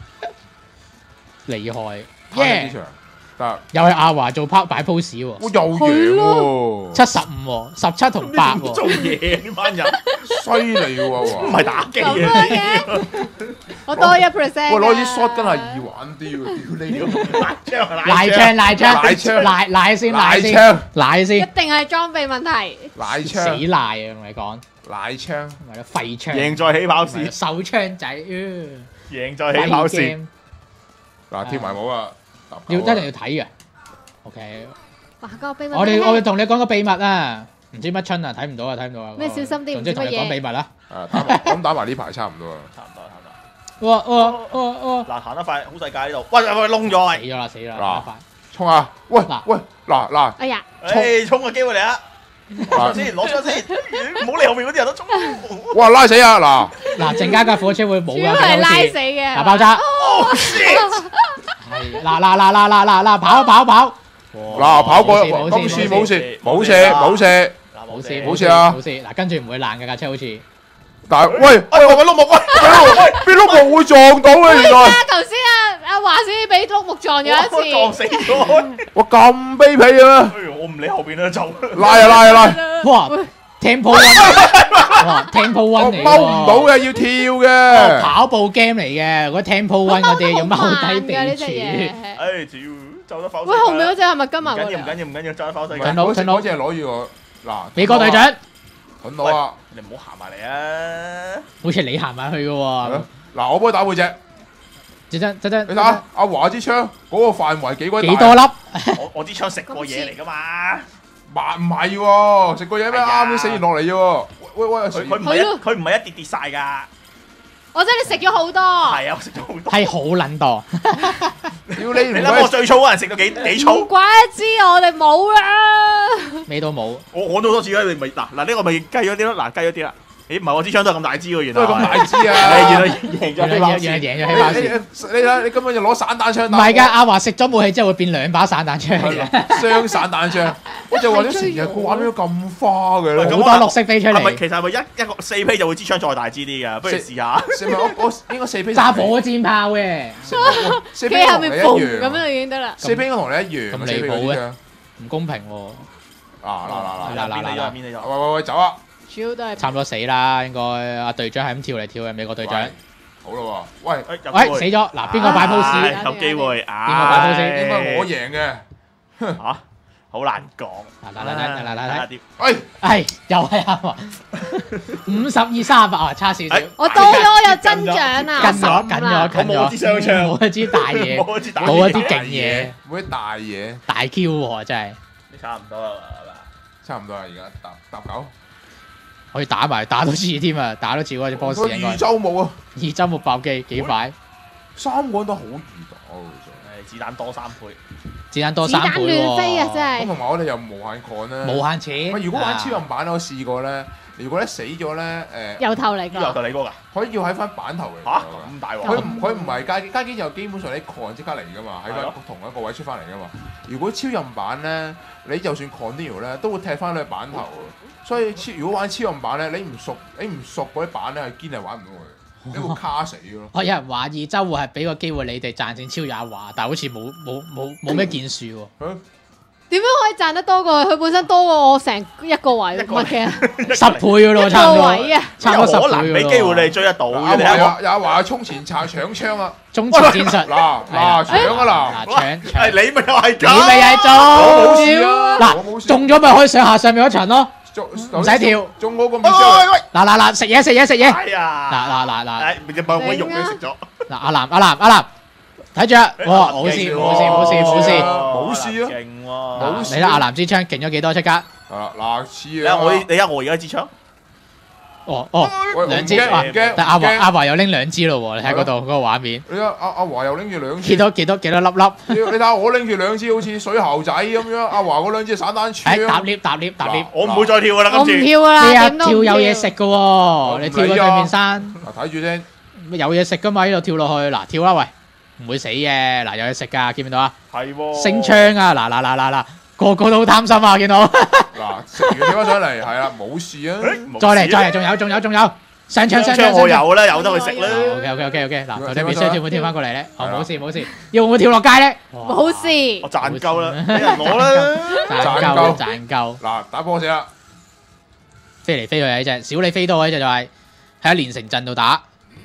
厲害耶！ 耶！ 場得， 又係阿華做 part 擺 pose 喎， 我又贏喎， 七十五喎，十七同八唔做喎， 嘢呢班人， 犀利喎， 唔哇！ 係打機咁樣嘅。 嘅，我多一 percent。 喂，攞支 shot 真係易玩啲喎，屌你個拉槍， 賴槍賴槍賴槍賴賴先賴先奶槍， 一賴先， 定係裝備問題。 奶死槍， 賴啊！同你講， 奶槍， 咪咯廢槍， 贏在起跑咪線， 手槍仔， 贏在起跑廢線。 game 嗱跳埋舞啊， 要一定要睇嘅。OK， 哇！個秘密。 我哋我哋同你講個秘密啊，唔知乜春啊，睇唔到啊，睇唔到啊。 咩小心啲， 總之同你唔知乜嘢。 講秘密啦。 啊打埋咁打埋呢排差唔多啦， 差唔多，差唔多。 哇哇哇哇！ 嗱，行得快，好世界呢度。喂喂，窿咗死喂！ 咗啦死咗啦！ 嗱快衝啊！喂嗱喂嗱嗱哎呀， 誒，衝個機會嚟啊！攞嗱， 先，攞槍先，唔好理後面嗰啲人都衝。 哇拉死啊嗱！ 嗱，陣間架火車會冇主要㗎， 係拉死好似嘅。 嗱爆炸， 哦，shit！ 係嗱嗱嗱嗱嗱嗱嗱跑跑跑， 嗱跑過冇今事次冇事冇事冇事冇事， 嗱，冇事， 冇事冇事啊冇事，嗱跟住唔會爛嘅架車好似。 但係喂喂喂碌木喂，邊碌木會撞到嘅原來， 啊！頭先啊，阿華先俾碌木撞咗一我撞次。 死咗。 哇咁卑鄙嘅咩？ 哎我唔理後邊啦，走。 拉啊拉啊拉！ 哇！Temple One，哇！Temple 我 One 嚟喎， 踎唔到嘅，要跳哦嘅。 跑步 game 嚟嘅，嗰 Temple One 嗰啲要踎低地呢隻嘢。 柱。 哎，屌，走得快。 喂，後面嗰隻係咪跟埋過唔緊要，唔緊嚟？ 要，唔緊要，走得快世界。 上到嗰隻嗰隻係攞住個嗱美國隊長， 揾到啊！ 你唔好行埋嚟啊！ 好似你行埋去嘅係喎咯。嗱，我幫佢打背脊， 真真真真， 你睇下阿華支槍嗰個範圍幾鬼大？ 幾多粒？ 我我支槍食過嘢嚟噶嘛？ 唔唔係喎，食過嘢咩？ 係啊啱先死完落嚟啫喎。喂喂， 佢佢唔係一佢唔係一跌跌晒㗎。 我真係食咗好多。 係啊，我食咗好多。 係好撚多。 屌你！ 你諗我最粗嗰人食到幾幾唔粗？ 怪得知我哋冇啦。 咩都冇。 我我都好多次啦，你咪嗱嗱呢個咪雞咗啲咯，嗱雞咗啲啦。咦唔係我支槍都係咁大支喎，原來都係咁大支係啊！ 原來贏咗原來呢把原來贏咗你起跑線。 你你睇，你根本就攞散彈槍打我。 唔係㗎，阿華食咗武器之後會變兩把散彈槍係嘅， 啦，雙散彈槍。我就話你成日個畫面都咁花嘅咧。 喂咁好多綠色飛出係咪嚟， 其實係咪一一個四批就會支槍再大支啲㗎？不如試下。 係咪我我應該四批炸火箭炮嘅， 四批企後同你一面縫樣啊。 咁樣已經得啦。 四批應該同你一樣。 咁四批離譜嘅嗰啲槍唔公平喎。 嗱嗱嗱嗱！ 嗱嗱面你咗，面你咗。 喂喂喂，走啊！ 主要都係差唔多死啦，應該阿隊長係咁跳嚟跳去，美國隊長。 好啦喎，喂， 哎入喂， 去死咗！嗱，邊個擺 pose？ 唉有機會， 邊個擺 pose 唉應該我贏嘅。 嚇，好難講。 嗱嗱嗱嗱嗱嗱嗱！ 啲喂， 係又係阿華，五十二三百啊，差少少。 哎我多咗有增長啊！ 近咗，近咗，近咗。 我冇支雙槍冇一支大嘢， 冇一支大嘢冇一啲勁嘢， 冇啲大嘢， 大 Q 喎，真係你差唔多啦，係嘛？ 差唔多啦，而家搭搭九。 可以打埋打多次添啊！打多次嗰隻 boss 應該二周冇啊， 二周冇爆機幾快？ 三個人都好易打喎， 誒子彈多三倍， 子彈多三倍喎。 子彈亂飛啊！真係。 咁同埋我哋又無限礦咧。 無限錢。 如果玩超人版我試過咧，如果咧死咗咧誒。 由頭嚟過。 由頭嚟過㗎。 可以要喺翻版頭嚟。 嚇咁大鑊！ 佢唔佢唔係街機，街機就基本上你礦即刻嚟㗎嘛，喺翻同一個位出翻嚟㗎嘛。如果超人版咧，你就算 continue 咧，都會踢翻你去版頭。所以超如果玩超人版咧，你唔熟你唔熟嗰啲版咧，係堅係玩唔到佢，你會卡死咯。 我有人話二周會係俾個機會你哋賺錢超也華，但係好似冇冇冇冇咩建樹喎。 點樣可以賺得多過佢？本身多過我成一個位，乜嘅？ 十倍㗎咯，差唔多。 位啊， 差唔多十倍㗎咯。 可能俾機會你追得到。 阿華有話衝前拆搶槍啊！ 中前戰術嗱嗱搶啊嗱！ 嗱搶搶， 你咪又係咁， 你咪又係中。 我冇事啊！ 嗱，中咗咪可以上下上面嗰層咯。唔使跳， 中嗰個咪喂喂喂！ 嗱嗱嗱，食嘢食嘢食嘢！ 哎呀！ 嗱嗱嗱嗱， 誒，只把我肉你食咗。 嗱，阿南阿南阿南，睇住啊！哇，冇事冇事冇事冇事冇事啊！ 勁喎！ 你睇阿南支槍勁咗幾多出格？ 啊嗱，似你睇我，你睇我而家支槍。 哦哦，兩支，但阿華阿華又拎兩支咯喎！你睇嗰度嗰個畫面。 你睇阿阿華又拎住兩支。 幾多幾多幾多粒粒？ 你睇下我拎住兩支好似水喉仔咁樣，阿華嗰兩支散彈槍。 誒搭 lift 搭 lift 搭 lift， 我唔會再跳噶啦， 我唔今次。 跳噶啦， 你啊點都跳有嘢食噶喎！你跳過對面山。 嗱睇住先， 有嘢食噶嘛？呢度跳落去，嗱跳啦喂，唔會死嘅。嗱有嘢食㗎，見唔見到啊？ 係喎。 升槍啊！嗱嗱嗱嗱嗱，個個都好貪心啊！見到。 嗱食完跳翻上嚟，係啦，冇事啊。 再嚟再嚟，仲有仲有仲有。上槍上槍我有啦，有得佢食啦。 OK OK OK OK，嗱，頭先未雙跳會跳翻過嚟咧，哦冇事冇事，要會唔會跳落街咧？ 冇事。 我賺夠啦，俾人攞啦。 賺夠賺夠。 嗱打波先啦， 飛嚟飛去呢隻，小李飛多呢隻就係喺連城鎮度打。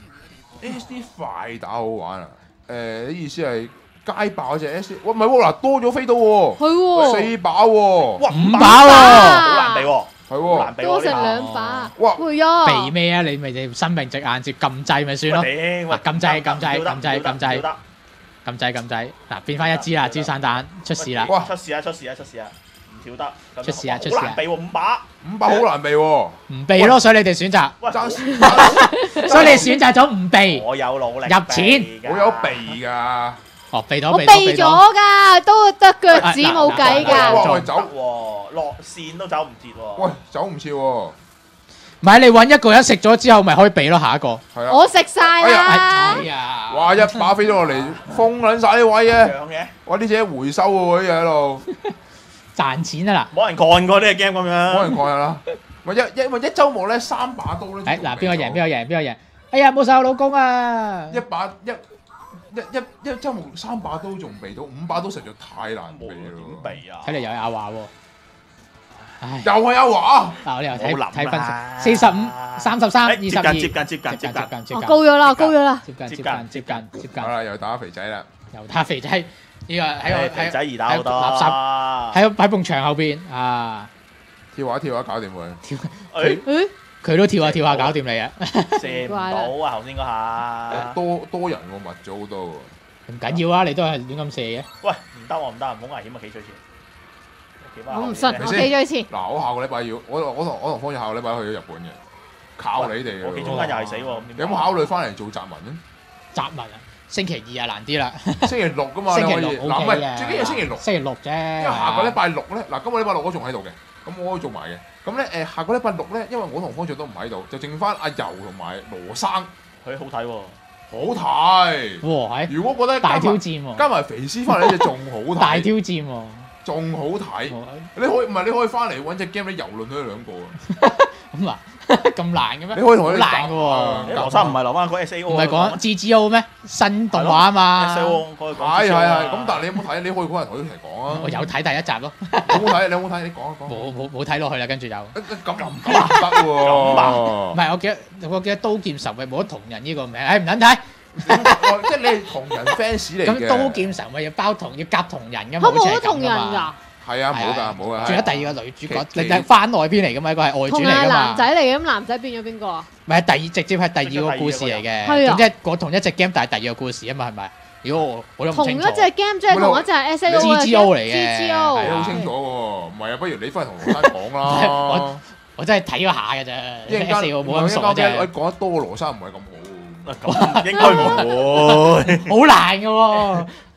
S D 快打好玩啊！誒，啲意思係街爆嗰隻 S D，喂唔係喎，嗱多咗飛到喎， 係喎， 四把喎， 哇五把喎， 好難避喎。 係喎， 多成兩把， 哇！ 會啊！ 避咩啊？你咪就生命值硬接撳掣咪算咯。嗱撳掣撳掣撳掣撳掣撳掣撳掣，嗱變翻一支啦，支散彈出事啦。 哇！ 出事啊出事啊出事啊！唔跳得。 出事啊出事啊！ 好難避喎，五把。 五把好難避喎。 唔避咯，所以你哋選擇。 爭所以你選擇咗唔避。 我有努力。 入錢。 我有避㗎。 哦，避到我避到避咗㗎，都得腳趾冇計㗎。 喂走喎，落線都走唔切喎。 喂，走唔切喎。 唔係你揾一個人食咗之後，咪可以避咯下一個。 係啊。 我食晒啦。 哎呀！ 哇！一把飛咗落嚟，封撚曬啲位嘅。 嘅。 哇！呢隻回收喎，呢嘢喺度。 賺錢啊嗱！ 冇人幹過呢個 game 咁樣。 冇人講啦。咪一因為一週末咧三把刀咧。 誒嗱，邊個贏邊個贏邊個贏？哎呀，冇晒我老公啊！ 一把一。一一一週末三把刀仲避到，五把刀實在太難避咯。 點避啊？ 睇嚟又係阿華喎。唉， 又係阿華。 嗱，我哋又睇睇分析。 四十五、三十三、二十二。 接近接近接近接近接近。 高咗啦，高咗啦。 接近接近接近接近。 好啦，又打肥仔啦。 又打肥仔，呢個喺個肥仔易打好多。 垃圾喺喺埲牆後邊啊！ 跳下跳下搞掂佢。 跳佢佢都跳下跳下搞掂你啊！ 射唔到啊！頭先嗰下。 多多人喎，密咗好多喎。 唔緊要啊，你都係亂咁射嘅。 喂，唔得喎，唔得，唔好危險啊！企最前。 我唔信，我企最前。 嗱，我下個禮拜要，我我同我同方宇下個禮拜去咗日本嘅，靠你哋。 我企中間又係死喎。 有冇考慮翻嚟做雜文咧？ 雜文啊，星期二啊難啲啦。 星期六噶嘛， 星期六 OK 嘅。嗱，唔係最緊要星期六。 星期六啫。因為下個禮拜六咧，嗱，今個禮拜六我仲喺度嘅，咁我可以做埋嘅。咁咧誒，下個禮拜六咧，因為我同方丈都唔喺度，就剩翻阿柔同埋羅生。 佢好睇喎。 好睇。 哇！係。 如果覺得大挑戰喎。 加埋肥師翻嚟呢隻仲好睇。 大挑戰喎。 仲好睇。你可以唔係你可以翻嚟揾隻 game 咧遊論佢哋兩個啊。 咁啊？咁難嘅咩？ 你可以同佢難嘅喎。 羅生唔係留翻嗰 S A O。 唔係講 G G O 咩？新動畫啊嘛。 S A O 可以講。 係係係。咁但係你有冇睇？你可以嗰日同佢一齊講啊。 我有睇第一集咯。 有冇睇？你有冇睇？你講一講。 冇冇冇睇落去啦，跟住就。 咁咁唔得喎。 唔係我記得我記得刀劍神域冇得同人呢個名，誒唔撚睇。 即係你係同人 fans 嚟嘅。 咁刀劍神域要包同要夾同人㗎嘛？ 佢冇得同人㗎。 係啊，冇㗎冇㗎。 仲有第二個女主角，你係番外篇嚟㗎嘛？一個係外傳嚟㗎嘛？ 同係男仔嚟嘅，咁男仔變咗邊個啊？ 唔係第二直接係第二個故事嚟嘅。總之我同一隻 game，但係第二個故事啊嘛，係咪？如果我我都唔清楚。 同一隻 game 即係同一隻 S A O G G O 嚟嘅。 G G O 你好清楚喎，唔係啊，不如你翻嚟同羅生講啦。 我我真係睇咗下㗎啫。 一陣間冇咁熟啫。 我講得多羅生唔係咁好。 咁應該唔會。 好難㗎喎。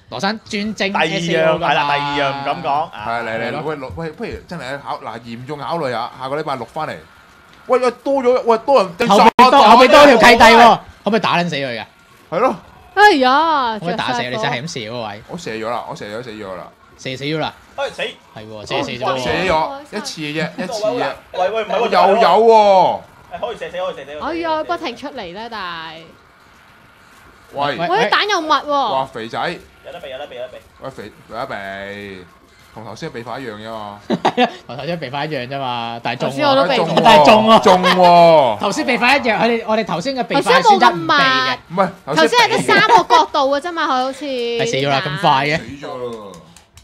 羅生專精第二 S A O 樣係啦，第二樣唔敢講。 係嚟嚟，喂六喂，不如真係考嗱嚴重考慮下，下個禮拜六翻嚟。喂喂多咗，喂多人後邊多後邊多條契弟喎，可唔可以打撚死佢㗎？ 係咯。 哎呀， 可唔可以打死你？真係咁射嗰個位。 我射咗啦，我射咗死咗啦。 射死咗啦！ 哎死！ 係喎，射死咗喎。 射咗一次啫，一次啫。 喂喂，唔係喎， 又有喎。 誒可以射死，可以射死。 哎呀，不停出嚟咧，但係。 喂！ 我啲蛋又密喎。 哇！肥仔。 有得避，有得避，有得避。 喂肥，有得避。同頭先嘅避法一樣啫嘛。 係啊，同頭先避法一樣啫嘛，但係中頭先我都避喎，但係中喎， 中喎。 頭先避法一樣，我哋我哋頭先嘅避法頭先冇咁選擇唔避嘅。 密。 唔係頭先係得三個角度嘅啫嘛，佢好似。 係死咗啦，咁快嘅。 死咗咯。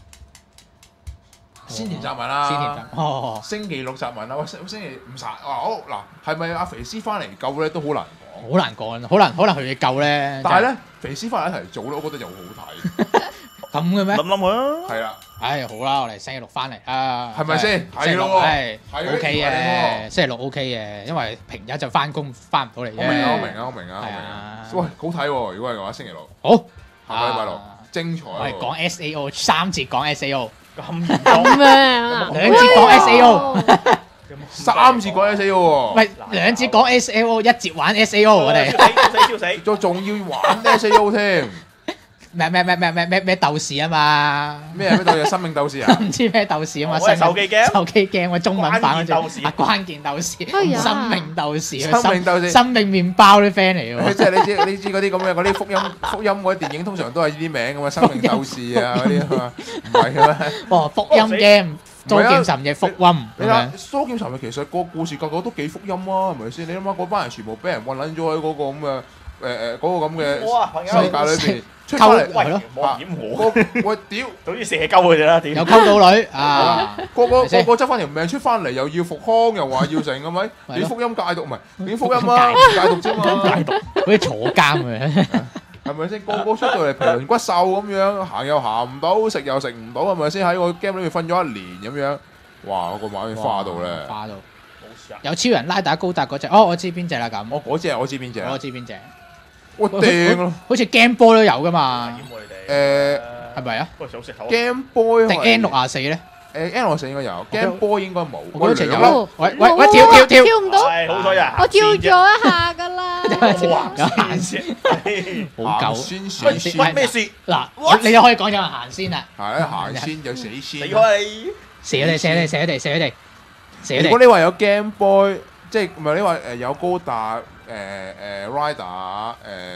先田澤文啦， 先田澤哦， 星期六澤文啦，喂星星期五殺，哇好嗱，係咪阿肥師翻嚟救咧都好難講， 好難講，可能可能佢哋救咧。 但係咧，肥師翻嚟一齊做咧，我覺得又好睇。 咁嘅咩？ 諗諗佢啊。 係啦， 唉，好啦，我哋星期六翻嚟啦， 係咪先？ 星期六係係 OK 嘅，星期六 OK 嘅，因為平日就翻工翻唔到嚟啫。 我明啊，我明啊，我明啊，我明啊。喂，好睇喎！如果係嘅話，星期六好， 下個禮拜六精彩。 我哋講 S A O 三節講 S A O。 咁嚴重咁啊！ 兩節講 S A O， 三節講 S A O 喎。 喂，兩節講 S A O，一節玩 S A O，我哋。 燒死燒死！ 仲仲要玩 S A O 添。 咩咩咩咩咩咩咩鬥士啊嘛？ 咩咩鬥士？生命鬥士啊？ 唔知咩鬥士啊嘛？ 我係手機 game。 手機 game 嘅中文版嗰隻。 關鍵鬥士啊，關鍵鬥士。生命鬥士。 生命鬥士。 生命麵包啲 friend 嚟喎。 即係你知你知嗰啲咁嘅嗰啲福音福音嗰啲電影通常都係呢啲名㗎嘛，生命鬥士啊嗰啲啊嘛，唔係嘅咩？ 哦，福音 game。刀劍神嘅福音， 你睇刀劍神其實個故事個個都幾福音啊，係咪先？你諗下嗰班人全部俾人韞撚咗喺嗰個咁嘅誒誒嗰個咁嘅世界裏邊，出翻嚟係咯， 冇掩我， 喂屌， 總之射鳩佢哋啦，屌！ 有溝到女啊， 個個個個執翻條命出翻嚟，又要復康，又話要成，係咪？你福音戒毒唔係？你福音啊，戒毒啫嘛， 戒毒，好似坐監嘅。 係咪先？個個出到嚟皮輪骨瘦咁樣，行又行唔到，食又食唔到，係咪先？喺個 game 裏面瞓咗一年咁樣，哇！我個馬花到咧， 花到。有超人拉打高達嗰隻，哦，我知邊隻啦咁。 我嗰隻我知邊隻， 我知邊隻。 我掟咯， 好似 Game Boy 都有噶嘛？ 誒， 係咪啊 ？Game Boy 定 N 六廿四咧？ 誒 N 六四應該有 Game Boy 應該冇。 我好似有。喂喂喂，跳跳跳！ 跳唔到， 好彩啊！ 我跳咗一下㗎啦。 有行先，好舊。 先先先。 喂咩事？ 嗱，你又可以講有人行先啦。 係啊，行先有死先。 死開你！ 射咗你，射咗你，射咗你，射咗你，射咗你。 如果你話有 Game Boy，即係唔係你話誒有高達誒誒 Rider 誒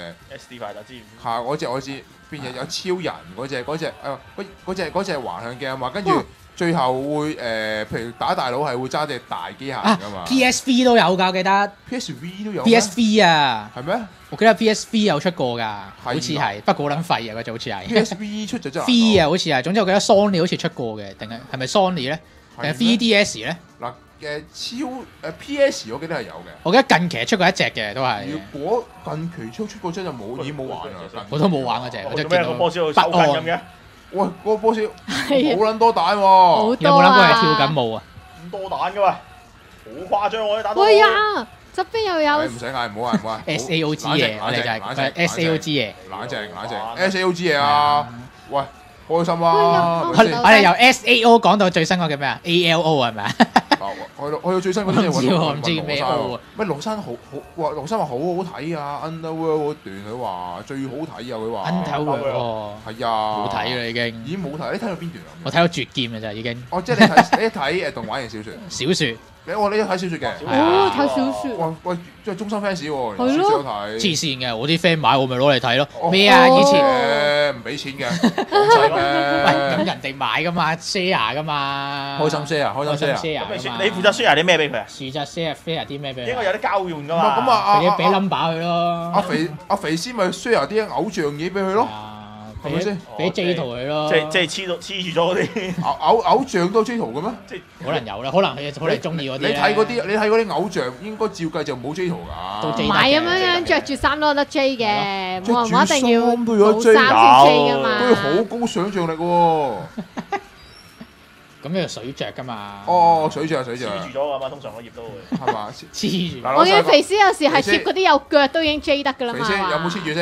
S D 快打知唔知？ 係嗰隻我知，邊隻有超人嗰隻嗰隻誒嗰嗰隻嗰隻橫向鏡啊嘛，跟住。最後會誒，譬如打大佬係會揸隻大機械人㗎嘛。 P S V 都有㗎，我記得。 P S V 都有。 P S V 啊。 係咩？ 我記得 P S V 有出過㗎，好似係，不過好撚廢啊嗰隻好似係。 P S V 出咗真係。 V 啊，好似係，總之我記得 Sony 好似出過嘅，定係係咪 Sony 咧？定係 三 D S 咧？ 嗱誒超誒 P S 我記得係有嘅。 我記得近期出過一隻嘅都係。 如果近期出出過真就冇，已經冇玩啦。 我都冇玩嗰隻，我做咩個波先好抽筋咁嘅？ 喂，嗰個波少好撚多蛋喎！ 有冇諗過係跳緊舞啊？ 咁多蛋嘅喎，好誇張喎啲蛋。 喂呀，側邊又有。 唔使嗌，唔好嗌，唔好嗌。 S A O 之夜，我哋就係 S A O 之夜。 冷靜，冷靜。S A O 之夜啊！喂，開心啊！ 我哋由 S A O 講到最新嗰個叫咩啊 ？A L O 係咪啊？ 去到去到最新嗰啲嘢揾唔知咩 O 啊？ 乜羅生好好話羅生話好好睇啊 ！Underworld 嗰段佢話最好睇啊！佢話 Underworld 係啊， 冇睇啦已經。 已經冇睇，你睇到邊段啊？ 我睇到絕劍嘅咋已經。 哦，即係你睇你睇誒動畫定小説？ 小説。 你我你睇小説嘅？ 哦，睇小説。 哇喂，即係中心 fans 喎， 係咯。 黐線嘅，我啲 friend 買我咪攞嚟睇咯。咩啊？以前誒唔俾錢嘅，講晒咩？ 喂，咁人哋買噶嘛 ，share 噶嘛。 開心 share，開心 share。 咁你負責 share 啲咩俾佢啊？ 負責 share share 啲咩俾佢？ 應該有啲交換噶嘛。 咁啊， 俾俾 number 佢咯。 阿肥阿肥師咪 share 啲偶像嘢俾佢咯。係咪先？ 俾 J 圖佢咯。 即係即係黐到黐住咗嗰啲。 偶偶偶像都 J 圖嘅咩？ 即係可能有啦，可能佢可能中意嗰啲。 你睇嗰啲，你睇嗰啲偶像應該照計就冇 J 圖㗎。 唔係咁樣樣，着住衫都得 J 嘅，冇人話一定要冇衫先 J 㗎嘛。 都要好高想像力喎。 咁呢個水着㗎嘛？ 哦，水着水着。 黐住咗㗎嘛，通常嗰頁都會。 係嘛？黐住。 我見肥師有時係貼嗰啲有腳都已經 J 得㗎啦嘛。 肥師有冇黐住先？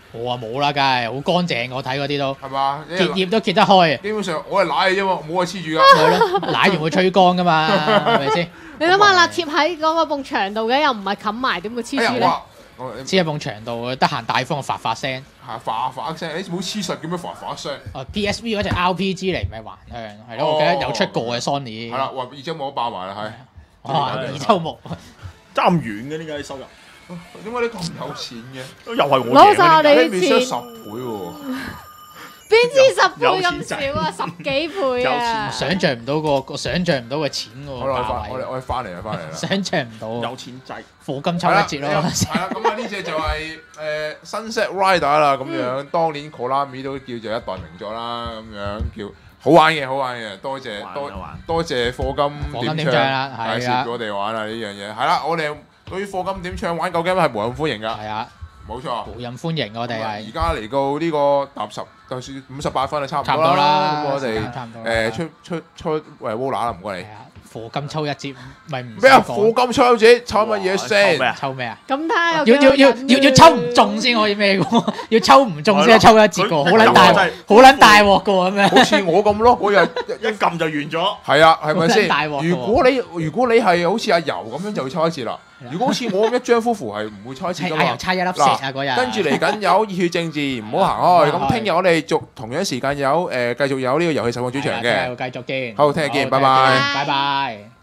我話冇啦，梗係好乾淨，我睇嗰啲都係嘛？ 結葉都結得開。 基本上我係奶啫嘛，冇係黐住㗎。 係咯，奶完會吹乾㗎嘛，係咪先？ 你諗下啦，貼喺嗰個埲牆度嘅，又唔係冚埋，點會黐住咧？ 黐喺埲牆度，得閒大風發發聲。 係發發聲，你冇黐實嘅咩？發發聲。 哦 ，P S V 嗰隻 R P G 嚟，唔係橫向，係咯，我記得有出過嘅 Sony。 係啦，哇！二周目都爆埋啦，係。 哇！二周目爭咁遠嘅點解啲收入？ 點解你咁有錢嘅？ 又係我攞晒我哋啲錢， 十倍喎！ 邊知十倍咁少啊？十幾倍啊！ 想像唔到個個想像唔到個錢喎。 好啦，我哋我哋翻嚟啦，翻嚟啦！ 想像唔到。 有錢仔， 課金抽一折咯。 係啦，咁啊呢隻就係誒 Sunset Rider 啦，咁樣當年 Konami 都叫做一代名作啦，咁樣叫好玩嘅，好玩嘅，多謝多多謝課金點唱介紹俾我哋玩啊呢樣嘢。係啦，我哋對於課金點唱玩舊 game 係無任歡迎㗎。 係啊。冇錯， 無任歡迎我哋係。 而家嚟到呢個踏十，就算五十八分就差唔多啦。咁我哋誒出出出誒 Wola 啦，唔該你。 課金抽一折，咪唔咩啊？課金抽一折，抽乜嘢先？ 抽咩啊？ 咁睇下要要要要要抽唔中先可以咩嘅？要抽唔中先抽一折嘅，好撚大，好撚大鑊嘅咁樣。 好似我咁咯，我又一撳就完咗。係啊，係咪先？如果你如果你係好似阿柔咁樣，就會抽一折啦。如果好似我咁一張夫婦係唔會抽一次㗎嘛， 差一粒石啊嗰日。 跟住嚟緊有熱血政治，唔好行開。咁聽日我哋續同樣時間有誒繼續有呢個遊戲實況主場嘅， 繼續見。 好，聽日見，拜拜， 拜拜。